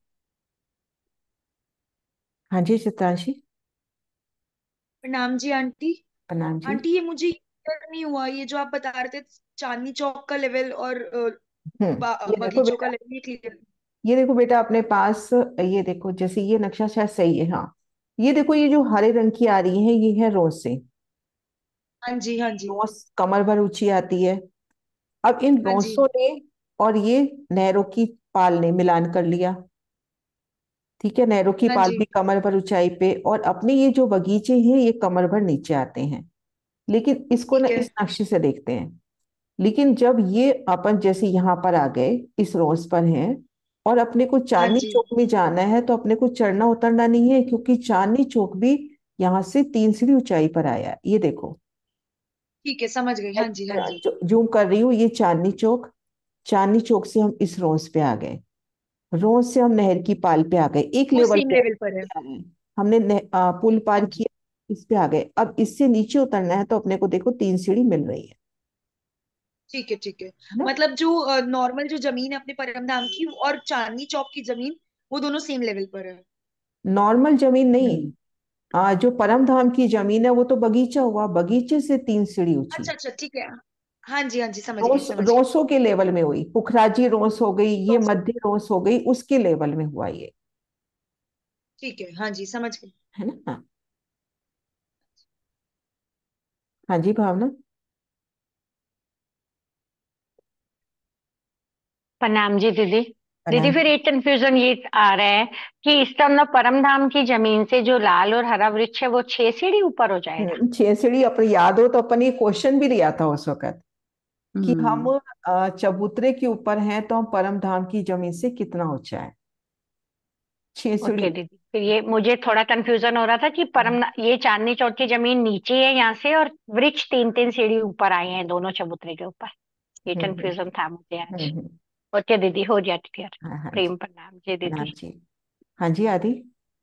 हाँ जी चित्रांशी। प्रणाम जी आंटी। प्रणाम जी। आंटी ये मुझे क्लियर नहीं हुआ, ये जो आप बता रहे थे चांदनी चौक का लेवल और अ, हम्म बा- ये देखो बगीचों का बेटा, लेवल, ये क्लियर। ये देखो बेटा अपने पास, ये देखो जैसे ये नक्शा शायद सही है, हाँ। ये देखो ये जो हरे रंग की आ रही है ये है रोसे। हाँ जी हाँ जी। रोस कमर भर ऊंची आती है। अब इन हाँ जी रोसों ने और ये नहरों की पाल ने मिलान कर लिया। ठीक है, नहरों की हाँ पाल जी। भी कमर भर ऊंचाई पे, और अपने ये जो बगीचे हैं ये कमर भर नीचे आते हैं। लेकिन इसको ना ठीक है। इस नक्शे से देखते हैं। लेकिन जब ये अपन जैसे यहाँ पर आ गए, इस रोज पर हैं, और अपने को हाँ चांदनी जी चौक में जाना है, तो अपने को चढ़ना उतरना नहीं है, क्योंकि चांदनी चौक भी यहाँ से तीन सीढ़ी ऊंचाई पर आया है। ये देखो ठीक है, समझ गई। हाँ जी हाँ जी। मैं जूम कर रही हूँ, ये चांदनी चौक। चांदनी चौक से हम इस रोज पे आ गए। रोज से हम नहर की पाल पे आ गए, एक वो लेवल सेम पे लेवल पर है। आ गए। हमने नह- आ, पुल पार हाँ जी। किया, इस पे आ गए। अब इससे नीचे उतरना है, तो अपने को देखो तीन सीढ़ी मिल रही है ठीक है ठीक है। है ना। मतलब जो नॉर्मल जो जमीन है अपने परमधाम की और चांदनी चौक की जमीन, वो दोनों सेम लेवल पर है। नॉर्मल जमीन नहीं, आ, जो परम धाम की जमीन है वो तो बगीचा हुआ, बगीचे से तीन सीढ़ी ऊंची। अच्छा अच्छा ठीक है। हाँ जी हाँ जी, समझ गई रोस समझ गई। रोसों के लेवल में हुई, पुखराजी रोस हो गई, ये तो सो- मध्य रोस हो गई, उसके लेवल में हुआ ये। ठीक है, हाँ जी समझ गई। है ना। हाँ। हाँ जी भावना। प्रणाम जी दीदी। दीदी प्रणाम फिर जी। एक कंफ्यूजन ये आ रहा है कि इस टर्म ना परमधाम की जमीन से जो लाल और हरा वृक्ष है वो छह सीढ़ी ऊपर हो जाएगा। हम्म, छह सीढ़ी अपने याद हो तो अपन ये क्वेश्चन भी लिया था उस वक्त, कि हम हम्म। अ, चबूतरे के ऊपर हैं तो हम परम धाम की जमीन से कितना ऊंचा है। छह सीढ़ी। ओके दीदी, फिर ये मुझे थोड़ा कंफ्यूजन हो रहा था कि परम ये चांदनी चौक की जमीन नीचे है यहाँ से और वृक्ष तीन तीन सीढ़ी ऊपर आए हैं दोनों चबूतरे के ऊपर। ये हम्म हम्म कंफ्यूजन था मुझे हम्म आज। हम्म, ओके दीदी, हो गया क्लियर। हाँ हाँ जी। प्रेम प्रणाम जी प्रणाम दीदी। जी। हाँ जी आदि।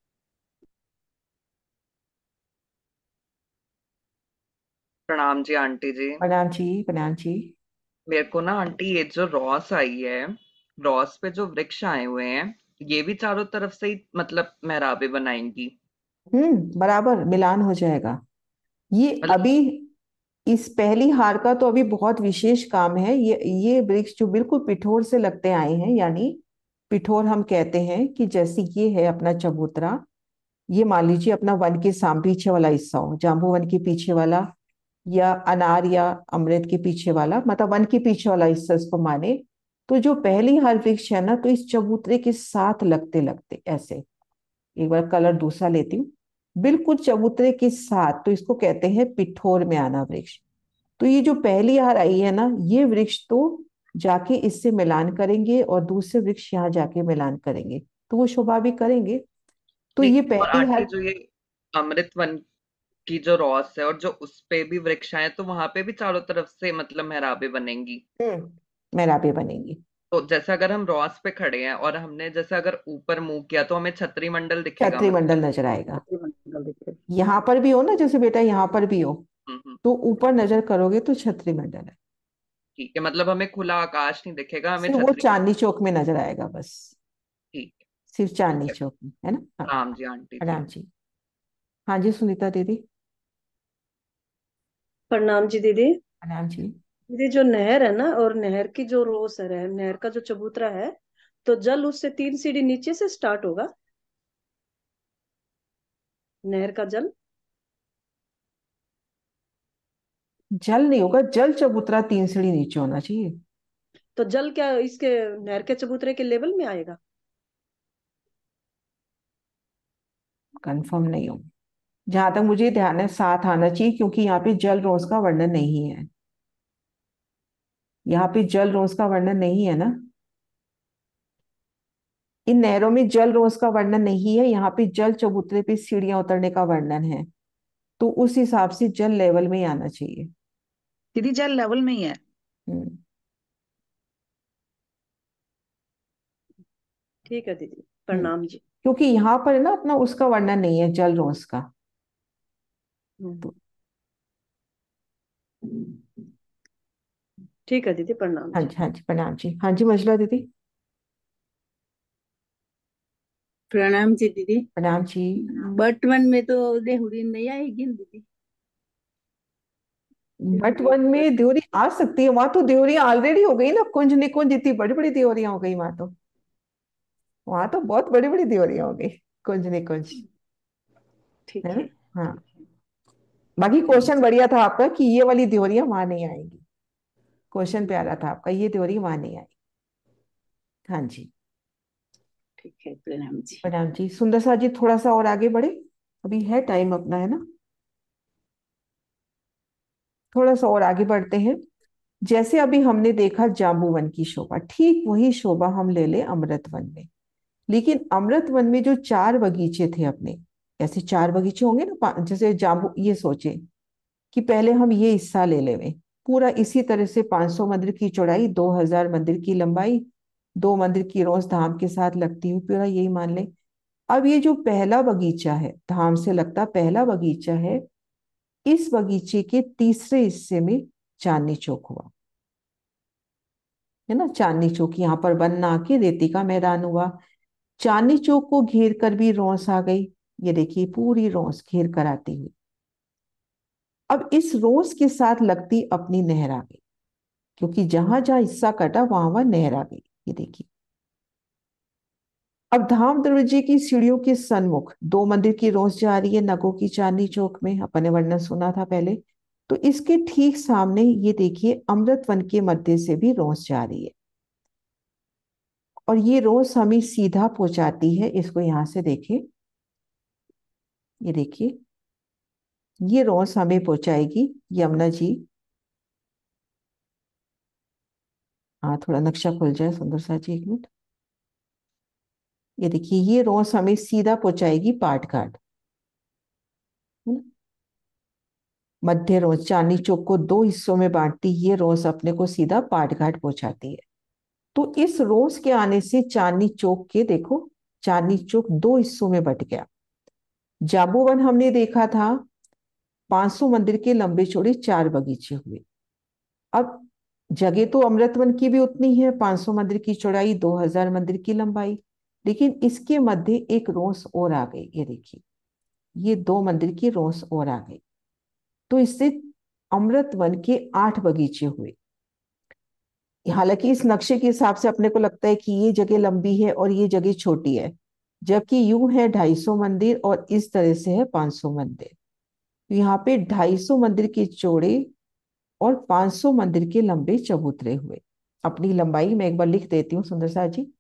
प्रणाम जी आंटी जी। प्रणाम जी। प्रणाम जी। मेरे को ना आंटी ये जो रॉस आई है, रॉस पे जो वृक्ष आए हुए हैं, ये भी चारों तरफ से ही मतलब मेहराबे बनाएंगी? हम्म बराबर मिलान हो जाएगा। ये मतलब अभी इस पहली हार का तो अभी बहुत विशेष काम है। ये ये वृक्ष जो बिल्कुल पिठोर से लगते आए हैं, यानी पिठोर हम कहते हैं कि जैसे ये है अपना चबूतरा, ये मान लीजिए अपना वन के साम पीछे वाला हिस्सा हो, जाम्बू वन के पीछे वाला, या अनार या अमृत के पीछे वाला, मतलब वन के पीछे वाला हिस्सा इसको माने। तो जो पहली हार वृक्ष है ना, तो इस चबूतरे के साथ लगते लगते ऐसे, एक बार कलर दूसरा लेती हूँ, बिल्कुल चबूतरे के साथ, तो इसको कहते हैं पिठोर में आना वृक्ष। तो ये जो पहली हार आई है ना, ये वृक्ष तो जाके इससे मिलान करेंगे, और दूसरे वृक्ष यहाँ जाके मिलान करेंगे, तो वो शोभा भी करेंगे। तो ये ठीक, और पहली आंटी हार। जो ये अमृत वन की जो रॉस है और जो उस पे भी वृक्ष आए, तो वहां पे भी चारों तरफ से मतलब मेहराबे बनेंगी? हम्म मेराबे बनेंगी। तो जैसे अगर हम रॉस पे खड़े हैं और हमने जैसे अगर ऊपर मुंह किया, तो हमें छतरी मंडल दिखेगा छत्री मतलब? मंडल नजर आएगा। मंडल दिखे। यहाँ पर भी हो ना, जैसे बेटा यहाँ पर भी हो, हम्म हम्म। तो ऊपर नजर करोगे तो छत्री मंडल है। ठीक है, मतलब हमें खुला आकाश नहीं दिखेगा, हमें सिर्फ वो छतरी चांदनी मंडल। चौक में नजर आएगा बस। ठीक है। सिर्फ चांदनी ठीक है। चौक में, है ना। हाँ। राम जी आंटी जी। प्रणाम जी। हाँ जी सुनीता दीदी। प्रणाम जी दीदी। प्रणाम जी। दीदी जो नहर है ना, और नहर की जो रोस है, नहर का जो चबूतरा है, तो जल उससे तीन सीढ़ी नीचे से स्टार्ट होगा, नहर का जल। जल नहीं होगा, जल चबूतरा तीन सीढ़ी नीचे होना चाहिए। तो जल क्या इसके नहर के चबूतरे के लेवल में आएगा? कंफर्म नहीं हूँ, जहां तक मुझे ध्यान है साथ आना चाहिए, क्योंकि यहाँ पे जल रोज का वर्णन नहीं है। यहाँ पे जल रोज का वर्णन नहीं है ना, इन नहरों में जल रोज का वर्णन नहीं है, यहाँ पे जल चबूतरे पे सीढ़ियां उतरने का वर्णन है। तो उस हिसाब से जल लेवल में ही आना चाहिए। दीदी जल लेवल में ही है। हम्म ठीक है दीदी, हम्म, प्रणाम जी। क्योंकि यहाँ पर है ना अपना उसका वर्णन नहीं है जल रोस का। हम्म, तो ठीक है दीदी, प्रणाम हाँ जी। जी, हाँ जी, प्रणाम जी। हाँ जी मंजुला दीदी। प्रणाम जी दीदी। प्रणाम जी। बट वन में तो देहुरी नहीं आएगी ना दीदी? बट देहुरी वन बट में देवरी आ सकती है, वहां तो देवरियां ऑलरेडी हो गई ना, कुंज निकुंज इतनी बड़ी बड़ी देवरियां हो गई वहां तो। वहां तो बहुत बड़ी बड़ी देवरियां हो गई, कुंज निकुंज, ठीक है ना। है। हाँ, बाकी क्वेश्चन बढ़िया था आपका कि ये वाली देवरियां वहां नहीं आएंगी। क्वेश्चन प्यारा था आपका, ये देवरी वहां नहीं आएगी। हाँ जी, ठीक है, प्रणाम जी। प्रणाम जी। सुंदर सा जी थोड़ा सा और आगे बढ़े, अभी है टाइम अपना, है ना। थोड़ा सा और आगे बढ़ते हैं। जैसे अभी हमने देखा जाम्बूवन की शोभा, ठीक वही शोभा हम ले ले अमृत वन में। लेकिन अमृत वन में जो चार बगीचे थे अपने, ऐसे चार बगीचे होंगे ना, पा- जैसे जाम्बू, ये सोचे कि पहले हम ये हिस्सा ले लेवे पूरा, इसी तरह से पाँच सौ मंदिर की चौड़ाई, दो हज़ार मंदिर की लंबाई, दो मंदिर की रोज धाम के साथ लगती हुई, पूरा यही मान ले। अब ये जो पहला बगीचा है, धाम से लगता पहला बगीचा है, इस बगीचे के तीसरे हिस्से में चांदनी चौक हुआ, है ना। चांदनी चौक यहाँ पर बनना के रेती का मैदान हुआ। चांदनी चौक को घेर कर भी रोंस आ गई, ये देखिए पूरी रोंस घेर कर आती हुई। अब इस रोंस के साथ लगती अपनी नहर आ गई, क्योंकि जहां जहां हिस्सा कटा वहां वहां नहर आ गई, ये देखिए। अब धाम दरवाजे की सीढ़ियों के सन्मुख दो मंदिर की रोंस जा रही है, नगों की चांदनी चौक में, अपन ने वर्णन सुना था पहले। तो इसके ठीक सामने ये देखिए अमृत वन के मध्य से भी रोंस जा रही है, और ये रोंस हमें सीधा पहुंचाती है, इसको यहां से देखिए, ये देखिए, ये रोंस हमें पहुंचाएगी यमुना जी। हाँ, थोड़ा नक्शा खुल जाए सुंदर सा जी, एक मिनट। ये देखिए ये रोंस हमें सीधा पहुंचाएगी पाट घाट, है ना? मध्य रोंस चांदनी चौक को दो हिस्सों में बांटती ये रोंस अपने को सीधा पाट घाट पहुंचाती है। तो इस रोंस के आने से चांदनी चौक के देखो, चांदनी चौक दो हिस्सों में बट गया। जाबूवन हमने देखा था पाँच सौ मंदिर के लंबे चौड़े चार बगीचे हुए। अब जगह तो अमृतवन की भी उतनी है, पाँच सौ मंदिर की चौड़ाई, दो हज़ार मंदिर की लंबाई, लेकिन इसके मध्य एक रोंस और आ गई, ये देखिए, ये दो मंदिर की रोंस और आ गई। तो इससे अमृत वन के आठ बगीचे हुए। हालांकि इस नक्शे के हिसाब से अपने को लगता है कि ये जगह लंबी है और ये जगह छोटी है, जबकि यूं है ढाई सौ मंदिर और इस तरह से है पाँच सौ मंदिर। तो यहाँ पे ढाई सौ मंदिर के चौड़े और पाँच सौ मंदिर के लंबे चबूतरे हुए। अपनी लंबाई मैं एक बार लिख देती हूँ सुंदर सा जी।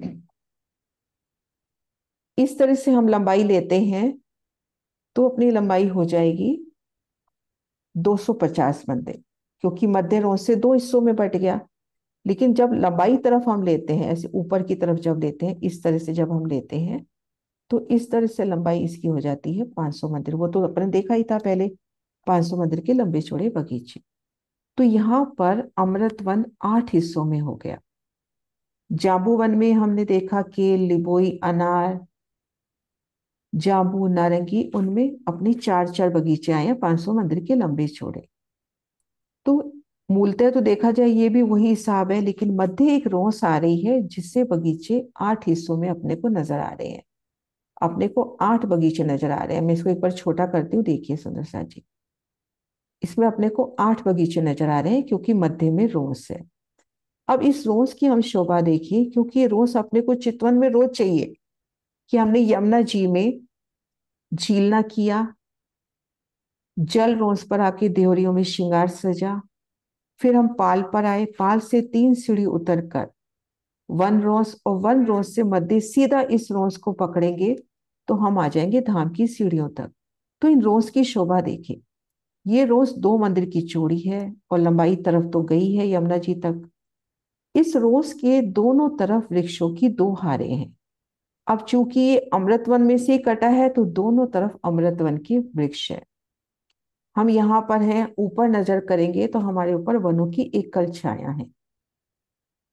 इस तरह से हम लंबाई लेते हैं तो अपनी लंबाई हो जाएगी दो सौ पचास मंदिर, क्योंकि मध्य रोज से दो हिस्सों में बट गया। लेकिन जब लंबाई तरफ हम लेते हैं, ऐसे ऊपर की तरफ जब लेते हैं, इस तरह से जब हम लेते हैं, तो इस तरह से लंबाई इसकी हो जाती है पाँच सौ मंदिर। वो तो अपने देखा ही था पहले, पाँच सौ मंदिर के लंबे चौड़े बगीचे। तो यहाँ पर अमृत वन आठ हिस्सों में हो गया। जाम्बूवन में हमने देखा केल, लिबोई, अनार, जाम्बू, नारंगी, उनमें अपनी चार चार बगीचे आए हैं पाँच सौ मंदिर के लंबे चौड़े। तो मूलतः तो देखा जाए ये भी वही हिसाब है, लेकिन मध्य एक रोंस आ रही है जिससे बगीचे आठ हिस्सों में अपने को नजर आ रहे हैं। अपने को आठ बगीचे नजर आ रहे हैं। मैं इसको एक बार छोटा करती हूँ, देखिए सुंदर सा जी, इसमें अपने को आठ बगीचे नजर आ रहे हैं क्योंकि मध्य में रोंस है। अब इस रोज की हम शोभा देखिए, क्योंकि ये रोज अपने को चितवन में रोज चाहिए कि हमने यमुना जी में झीलना किया, जल रोज पर आके देवरियों में श्रृंगार सजा, फिर हम पाल पर आए, पाल से तीन सीढ़ी उतर कर वन रोज, और वन रोज से मध्य सीधा इस रोज को पकड़ेंगे तो हम आ जाएंगे धाम की सीढ़ियों तक। तो इन रोज की शोभा देखिए, ये रोज दो मंदिर की चौड़ी है और लंबाई तरफ तो गई है यमुना जी तक। इस रोज के दोनों तरफ वृक्षों की दो हारे हैं। अब चूंकि ये अमृतवन में से कटा है तो दोनों तरफ अमृतवन के वृक्ष है। हम यहाँ पर हैं, ऊपर नजर करेंगे तो हमारे ऊपर वनों की एकल छाया है।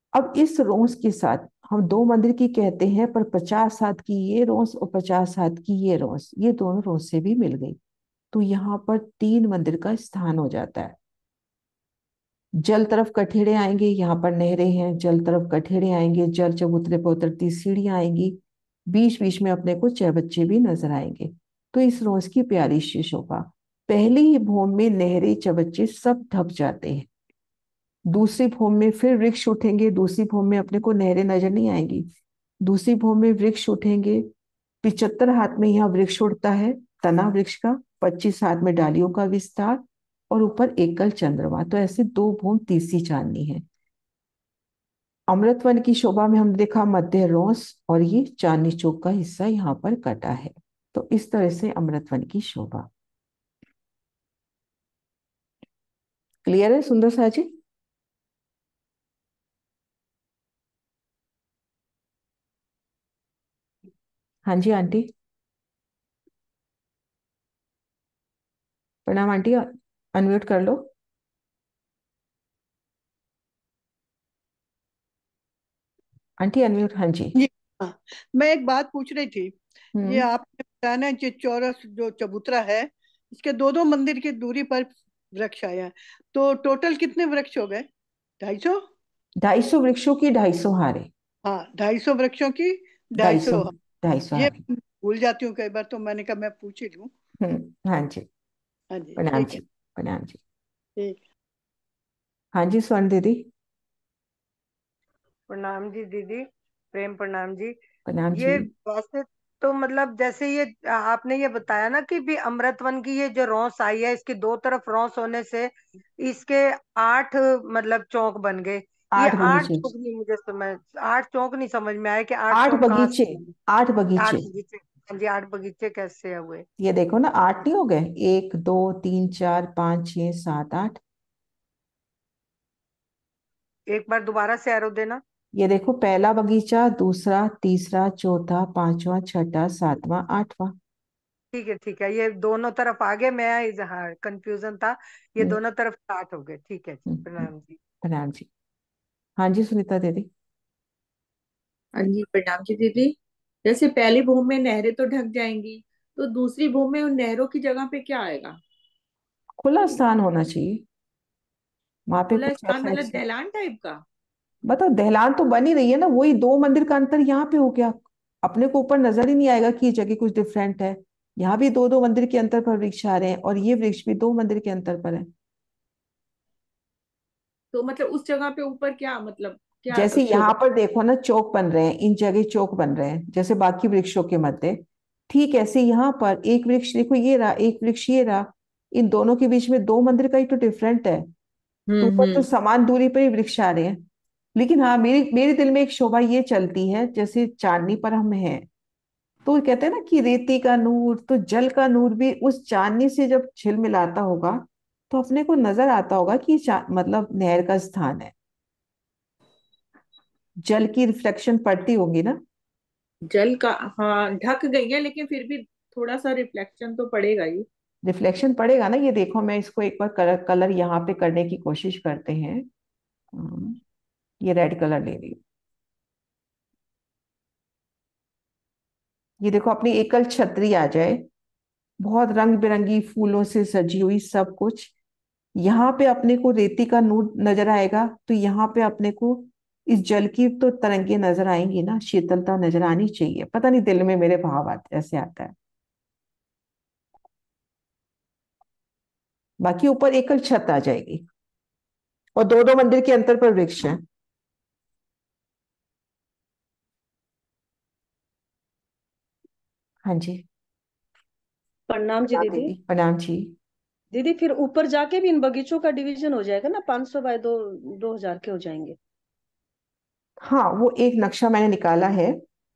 अब इस रोंस के साथ हम दो मंदिर की कहते हैं, पर पचास हाथ की ये रोंस और पचास हाथ की ये रोंस, ये दोनों रोंस से भी मिल गई, तो यहाँ पर तीन मंदिर का स्थान हो जाता है। जल तरफ कठेड़े आएंगे, यहाँ पर नहरें हैं, जल तरफ कठेड़े आएंगे, जल चबूतरे पर उतरती सीढ़ियां आएंगी, बीच बीच में अपने को चौबच्चे भी नजर आएंगे। तो इस रोज की प्यारी सी शोभा। पहली ही भूमि में नहरें चबच्चे सब ढक जाते हैं, दूसरी भूमि में फिर वृक्ष उठेंगे, दूसरी भूमि में अपने को नहरें नजर नहीं आएंगी, दूसरी भूमि में वृक्ष उठेंगे। पिचहत्तर हाथ में यहाँ वृक्ष उठता है, तना वृक्ष का, पच्चीस हाथ में डालियों का विस्तार, और ऊपर एकल चंद्रमा। तो ऐसे दो भूमि तीसरी चांदनी है। अमृतवन की शोभा में हमने देखा मध्य रोंस और ये चांदनी चौक का हिस्सा यहाँ पर कटा है। तो इस तरह से अमृतवन की शोभा। क्लियर है सुंदर सा जी? हाँ जी आंटी। प्रणाम आंटी, अनम्यूट कर लो। Aunty unmute. हाँ जी। ये हाँ, मैं एक बात पूछ रही थी। ये हम्म आपने बताया ना, जो चौरस जो चबूतरा है, इसके दो दो मंदिर की दूरी पर वृक्ष आया है, तो टोटल कितने वृक्ष हो गए? ढाई सौ? ढाई सौ वृक्षों की ढाई सौ हारे। हाँ, ढाई सौ वृक्षों की ढाई ढाई सौ सौ ढाई सौ ये हारे। भूल जाती हूँ कई बार, तो मैंने कहा मैं पूछ ही लूँ। हम्म हाँ जी। हाँ जी, प्रणाम ठीक जी। है। प्रणाम जी। ठीक। हाँ जी स्वर्ण दीदी। प्रणाम जी दीदी, प्रेम प्रणाम जी। प्रणाम जी। ये वैसे तो मतलब जैसे ये आपने ये बताया ना कि भी अमृतवन की ये जो रौस आई है, इसकी दो तरफ रौस होने से इसके आठ मतलब चौक बन गए। ये आठ आठ बगीचे। चौक नहीं, मुझे समझ आठ चौक नहीं समझ में आया कि आठ आठ चौक कहाँ बगीचे। से बने? आठ आठ बगीचे। बगीचे। हाँ जी, आठ बगीचे कैसे हुए? ये देखो ना, आठ नहीं हो गए? एक दो तीन चार पाँच छह सात आठ। एक बार दोबारा से एरो देना। ये देखो, पहला बगीचा, दूसरा, तीसरा, चौथा, पांचवा, छठा, सातवां, आठवां। ठीक है ठीक है, ये दोनों तरफ आगे मैं हाँ कंफ्यूजन था। ये हम्म, दोनों तरफ आठ हो गए, ठीक है जी, हम्म, हम्म। प्रणाम जी। प्रणाम जी। हाँ जी सुनीता दीदी। हाँ जी, प्रणाम जी दीदी। जैसे पहली भूमि में नहरें तो ढक जाएंगी, तो दूसरी भूमि में उन नहरों की जगह पे क्या आएगा? खुला स्थान होना चाहिए वहां पे, खुला कुछ स्थान ऐसा मतलब ऐसा। दैलान टाइप का? बताओ, दहलान तो बन ही रही है ना, वही दो मंदिर का अंतर यहाँ पे हो गया। अपने को ऊपर नजर ही नहीं आएगा कि ये जगह कुछ डिफरेंट है। यहाँ भी दो दो मंदिर के अंतर पर वृक्ष आ रहे हैं, और ये वृक्ष भी दो मंदिर के अंतर पर है। तो मतलब उस जगह पे ऊपर क्या मतलब क्या जैसे शोभा? यहाँ पर देखो ना, चौक बन रहे हैं, इन जगह चौक बन रहे हैं जैसे बाकी वृक्षों के मध्य, ठीक ऐसे यहाँ पर एक वृक्ष देखो, ये रहा एक वृक्ष, ये रहा, इन दोनों के बीच में दो मंदिर का ही तो डिफरेंट है। तो हम्म ऊपर तो हम्म समान दूरी पर ही वृक्ष आ रहे हैं। लेकिन हाँ, मेरी मेरे दिल में एक शोभा ये चलती है, जैसे चांदनी पर हम हैं, तो कहते हैं ना कि रेती का नूर, तो जल का नूर भी उस चांदनी से जब झिलमिलाता होगा, तो अपने को नजर आता होगा कि चा- मतलब नहर का स्थान है। जल की रिफ्लेक्शन पड़ती होगी ना। जल का, हाँ ढक गई है, लेकिन फिर भी थोड़ा सा रिफ्लेक्शन तो पड़ेगा ही। रिफ्लेक्शन पड़ेगा ना। ये देखो, मैं इसको एक बार कलर कलर यहाँ पे करने की कोशिश करते हैं। हम्म, ये रेड कलर ले रही हूँ। ये देखो, अपनी एकल छतरी आ जाए, बहुत रंग बिरंगी फूलों से सजी हुई सब कुछ। यहाँ पे अपने को रेती का नूर नजर आएगा, तो यहाँ पे अपने को इस जल की तो तरंगे नजर आएंगी ना, शीतलता नजर आनी चाहिए। पता नहीं दिल में मेरे भाव आते ऐसे आता है। बाकी ऊपर एकल छत आ जाएगी, और दो दो मंदिर के अंतर पर वृक्ष है। हाँ जी। प्रणाम जी प्रणाम दीदी। दीदी। प्रणाम जी। दीदी फिर ऊपर जाके भी इन बगीचों का डिवीजन हो जाएगा ना, पाँच सौ बाय दो दो हजार के हो जाएंगे। हाँ, वो एक नक्शा मैंने निकाला है।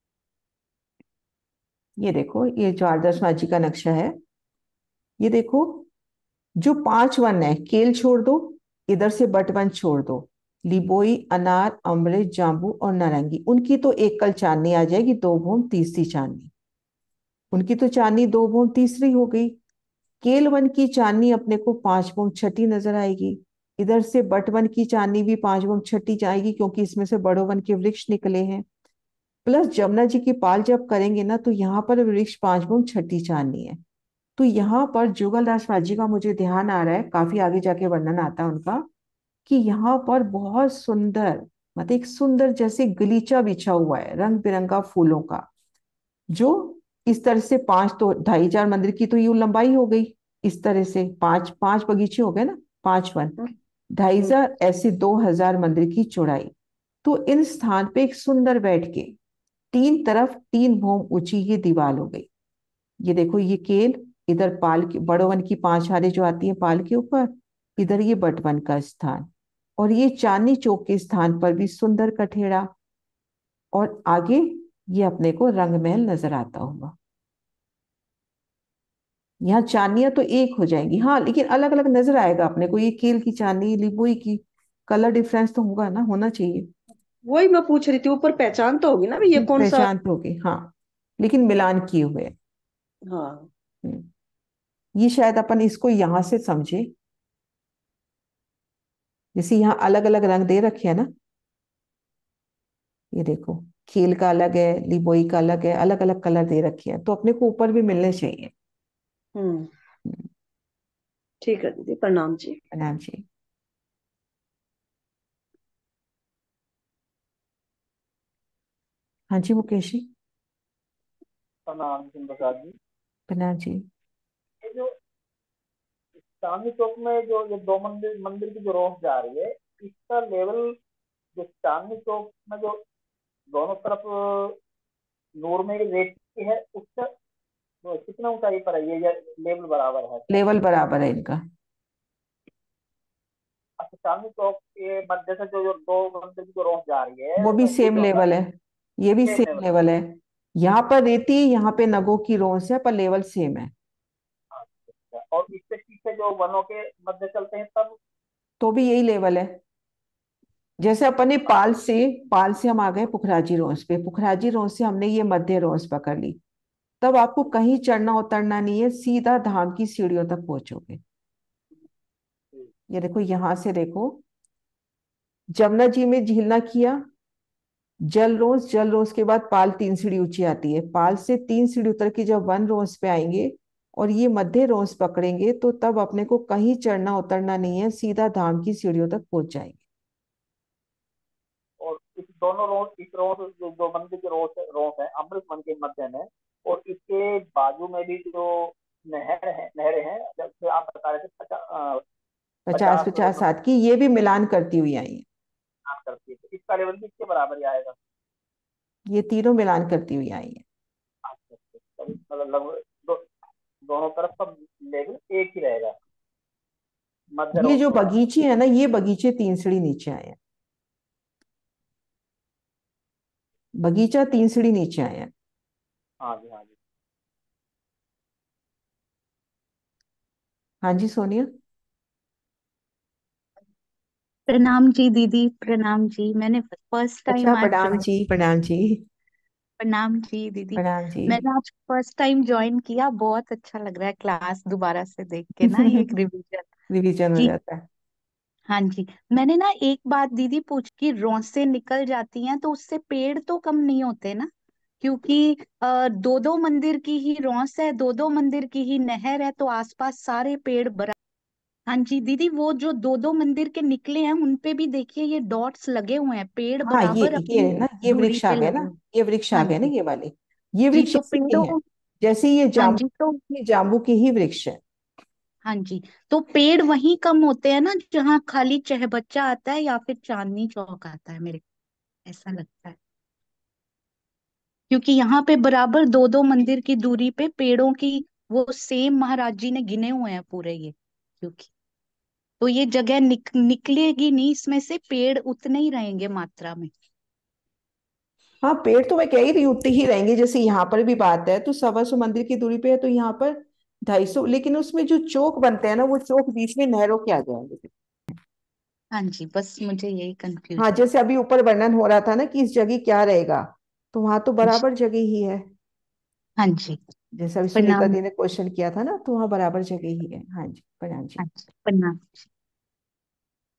ये देखो, ये जो आदर्श माझी का नक्शा है, ये देखो, जो पांच वन है, केल छोड़ दो, इधर से बट वन छोड़ दो, लिबोई, अनार, अमृत, जाम्बू और नारंगी, उनकी तो एक कल चांदनी आ जाएगी, दो भूम तीसरी चांदनी। उनकी तो चांदनी दो भूम तीसरी हो गई। केल वन की चांदनी अपने को पांच भूम छठी नजर आएगी। इधर से बट वन की चांदनी भी पांच वन छठी जाएगी, क्योंकि इसमें से बड़ो वन के वृक्ष निकले हैं। प्लस जमुना जी की पाल जब करेंगे ना, तो यहाँ पर वृक्ष पांच वन छठी चांदनी है। तो यहाँ पर जुगल राजपाल जी का मुझे ध्यान आ रहा है, काफी आगे जाके वर्णन आता है उनका, कि यहाँ पर बहुत सुंदर, मतलब एक सुंदर जैसे गलीचा बिछा हुआ है रंग बिरंगा फूलों का, जो इस तरह से पांच तो ढाई हजार मंदिर की तो ये लंबाई हो गई, इस तरह से पांच पांच बगीचे हो गए ना, पांच वन ढाई हजार, ऐसे दो हजार मंदिर की चौड़ाई। तो इन स्थान पे एक सुंदर बैठ के तीन तरफ तीन भौम ऊंची ये दीवार हो गई। ये देखो ये केल, इधर पाल के बड़ो वन की पांच हारे जो आती है पाल के ऊपर, इधर ये बटवन का स्थान, और ये चांदनी चौक के स्थान पर भी सुंदर कठेड़ा, और आगे ये अपने को रंगमहल नजर आता होगा। यहाँ चांदनियां तो एक हो जाएंगी, हाँ, लेकिन अलग अलग नजर आएगा अपने को, ये केल की चांदनी लिबोई की, कलर डिफरेंस तो होगा ना, होना चाहिए। वही मैं पूछ रही थी, ऊपर पहचान तो होगी ना भी ये कौन सा। पहचान तो होगी हाँ, लेकिन मिलान किए हुए। हाँ। हम्म, ये शायद अपन इसको यहां से समझे, जैसे यहाँ अलग अलग रंग दे रखे हैं ना, ये देखो खेल का अलग है, लिबोई का अलग है, अलग अलग कलर दे रखे हैं, तो अपने को ऊपर भी मिलने चाहिए। हम्म ठीक है दीदी, प्रणाम जी। प्रणाम जी। हाँ जी मुकेश जी। प्रणाम सिंह प्रसाद जी। प्रणाम जी। ये जो चांदनी चौक में जो ये दो मंदिर मंदिर की जो रोड जा रही है, इसका लेवल जो चांदनी चौक में जो दोनों तरफ नूर में रेत की है, उसका तो कितना ऊंचाई पर है ये, ये लेवल बराबर है? लेवल बराबर है इनका। अच्छा, चांदनी चौक के मध्य से जो जो दो मंदिर की जो रोड जा रही है वो भी वो सेम जो है लेवल है, ये भी सेम सेम लेवल। लेवल है। यहाँ पर रेती, यहाँ पे नगों की रोंस है, पर लेवल सेम है। और इससे पीछे जो वनों के मध्य चलते हैं तब तो भी यही लेवल है। जैसे अपन ने पाल से पाल से हम आ गए पुखराजी रोंस पे, पुखराजी रोंस से हमने ये मध्य रोंस पकड़ ली, तब आपको कहीं चढ़ना उतरना नहीं है, सीधा धाम की सीढ़ियों तक पहुंचोगे। ये देखो यहां से देखो, जमुना जी में झीलना किया, जल रोज, जल रोज के बाद पाल तीन सीढ़ी ऊंची आती है, पाल से तीन सीढ़ी उतर के जब वन रोज पे आएंगे और ये मध्य रोज पकड़ेंगे, तो तब अपने को कहीं चढ़ना उतरना नहीं है, सीधा धाम की सीढ़ियों तक पहुंच जाएंगे। और इस दोनों रोड, इस रोड जो, जो मंदिर के रोड रोड है अमृत वन के मध्य में, और इसके बाजू में भी जो नहर है नहरें हैं, जैसे आप बता रहे थे पचास पचास पचास पचास सात की, ये भी मिलान करती हुई आई है। करती है, तो इसका लेवल भी इसके बराबर ही आएगा। ये तीनों मिलान करती हुई आई है। अच्छा, अच्छा, तभी मतलब लगभग दो, दोनों तरफ का लेवल एक ही रहेगा। मध्य ये रोड जो थोड़ा। बगीचे है ना, ये बगीचे तीन सीढ़ी नीचे आए हैं, बगीचा तीन सीढ़ी नीचे आए हैं। हाँ जी, हाँ जी। हाँ जी सोनिया। प्रणाम जी दीदी, प्रणाम जी। मैंने फर्स्ट अच्छा टाइम आज प्रणाम ज्वाइन। जी, प्रणाम जी। प्रणाम जी दीदी। प्रणाम जी। मैंने आज फर्स्ट टाइम ज्वाइन किया, बहुत अच्छा लग रहा है क्लास दोबारा से देख के ना, एक रिवीजन। रिवीजन हो जी जाता है। हाँ जी। मैंने ना एक बात दीदी पूछ कि रौंसे निकल जाती हैं तो उससे पेड़ तो कम नहीं होते ना? क्योंकि आ, दो दो मंदिर की ही रौंस है, दो दो मंदिर की ही नहर है, तो आसपास सारे पेड़ बरा। हाँ जी दीदी, वो जो दो दो मंदिर के निकले हैं उनपे भी देखिए ये डॉट्स लगे हुए हैं, पेड़ हाँ ये बराबर ये अपनी है ना, ये दूरी वृक्ष आ पे गए लगे ना, हुए हैं। ये वृक्ष आ हाँ गए ना, जी। ये वाले, ये जी वृक्ष तो इसी के हैं, पेड़ों। जैसे ये हाँ जाम्बू, जी तो। ये जाम्बू के ही वृक्ष है। हाँ जी। तो पेड़ वहीं कम होते हैं ना जहाँ खाली चहबच्चा आता है या फिर चांदनी चौक आता है, मेरे को ऐसा लगता है। क्योंकि यहाँ पे बराबर दो दो मंदिर की दूरी पे पेड़ों की वो सेम महाराज जी ने गिने हुए हैं पूरे ये। क्योंकि तो ये जगह निक, निकलेगी नहीं इसमें से, पेड़ उतने ही रहेंगे मात्रा में। हाँ पेड़ तो मैं कह ही रही हूँ, उतने ही रहेंगे, जैसे यहाँ पर भी बात है, तो सवा सौ मंदिर की दूरी पे है, तो यहाँ पर ढाई सौ, लेकिन उसमें जो चौक बनते हैं ना, वो चौक बीच में नहरों के आ जाएंगे। हाँ जी, बस मुझे यही हाँ कंफ्यूजन। जैसे अभी ऊपर वर्णन हो रहा था ना कि इस जगह क्या रहेगा, तो वहां तो बराबर जगह ही है। हाँ जी। जैसे अभी सुनीता प्रणाम। दी ने क्वेश्चन किया था ना, तो वहाँ बराबर जगह ही है। हाँ जी प्रणाम हाँ जी। जी प्रणाम।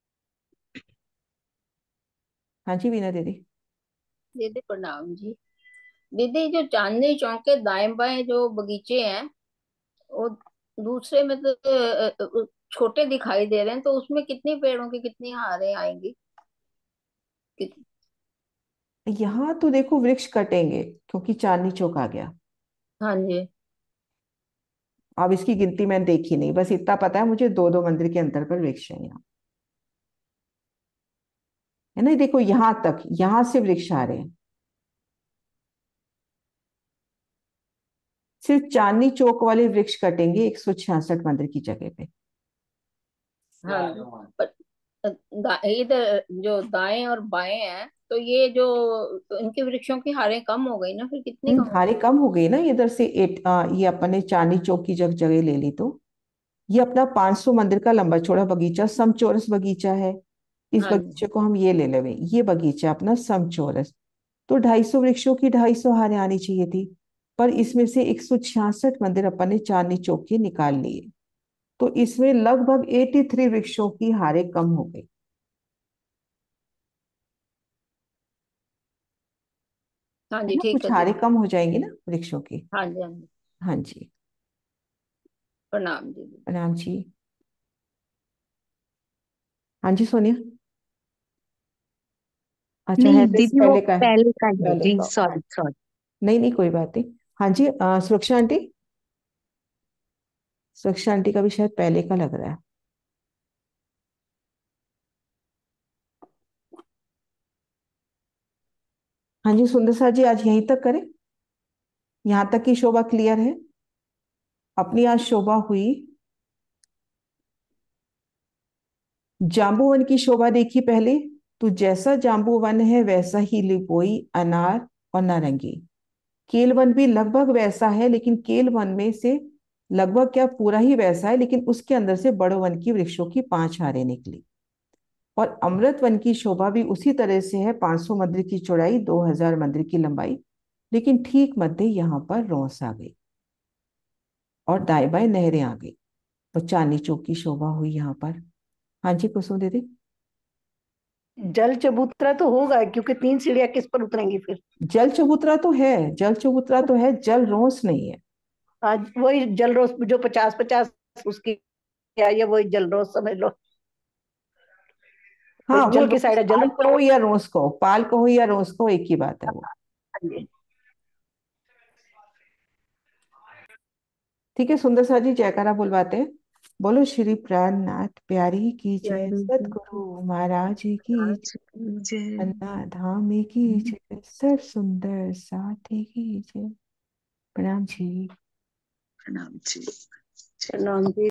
हाँ जी वीना दीदी। दीदी प्रणाम जी। दीदी जो चांदनी चौक के दाएं बाएं जो बगीचे हैं वो दूसरे में तो अ, अ, छोटे दिखाई दे रहे हैं, तो उसमें कितनी पेड़ों की कितनी हारें आएंगी? कित... यहाँ तो देखो वृक्ष कटेंगे क्योंकि चांदनी चौक आ गया। हाँ जी। अब इसकी गिनती मैंने देखी नहीं, बस इतना पता है मुझे दो दो मंदिर के अंतर पर वृक्ष है यहाँ, है ना। देखो यहाँ तक, यहाँ से वृक्ष आ रहे हैं। सिर्फ चांदनी चौक वाले वृक्ष कटेंगे एक सौ छियासठ मंदिर की जगह पे। हाँ जी। पर दा- इधर जो दाएं और बाएं हैं तो ये जो इनके वृक्षों की हारें कम हो गई ना, फिर कितनी हम्म, कम हो हारे गई? कम हो गई ना इधर से एट आ, ये अपने चांदनी चौक की जग जगह ले ली तो ये अपना पाँच सौ मंदिर का लंबा चौड़ा बगीचा समचौरस बगीचा है। इस हाँ जी। बगीचे को हम ये ले लेवे, ये बगीचा अपना समचौरस। तो ढाई सौ वृक्षों की ढाई सौ हारें आनी चाहिए थी, पर इसमें से एक सौ छियासठ मंदिर अपन ने चांदनी चौक के निकाल लिए, तो इसमें लगभग तिरासी वृक्षों की हारें कम हो गई, हाँ है जी ना। ठीक कुछ है हारें दीदी। कम हो जाएंगी ना वृक्षों की। हाँ जी हाँ जी। हाँ जी। प्रणाम दीदी। प्रणाम जी। हाँ जी सोनिया। अच्छा है नहीं तो इस दीदी वो पहले का है। पहले का ही है पहले जी, का। Sorry sorry. नहीं नहीं कोई बात नहीं। हाँ जी अ, सुरक्षा आंटी। सुरक्षा आंटी का भी शायद पहले का लग रहा है। हाँ जी सुंदर सा जी, आज यहीं तक करें, यहाँ तक की शोभा क्लियर है। अपनी आज शोभा हुई, जाम्बू वन की शोभा देखी पहले, तो जैसा जाम्बू वन है वैसा ही लिपोई, अनार और नारंगी। केल वन भी लगभग वैसा है, लेकिन केल वन में से लगभग क्या पूरा ही वैसा है, लेकिन उसके अंदर से बड़ो वन की वृक्षों की पांच हारें निकली। और अमृत वन की शोभा भी उसी तरह से है, पाँच सौ मंदिर की चौड़ाई, दो हज़ार मंदिर की लंबाई, लेकिन ठीक मध्य यहाँ पर रौंस आ गई और दाएं बाएं नहरें आ गई, तो चांदनी चौक की शोभा हुई यहाँ पर। हाँ जी कुसुम दीदी। जल चबूतरा तो होगा क्योंकि तीन सीढ़ियां किस पर उतरेंगी फिर? जल चबूतरा तो है, जल चबूतरा तो है, जल रोंस नहीं है। आज वही जल रोज जो पचास पचास उसकी क्या ये वही जल रोज समझ लो। हाँ वो जल की रोंस साइड है जल पाल कहो या रोंस कहो, पाल कहो या रोंस कहो, एक ही बात है वो। रोज। ठीक है सुंदर सा जी, जयकारा बुलवाते हैं। बोलो श्री प्राणनाथ प्यारी की जय, सतगुरु महाराज की जय, जय अन्ना धाम की जय, सर्व सुंदर साथी की जय। प्रणाम जी। प्रणाम जी। प्रणाम जी।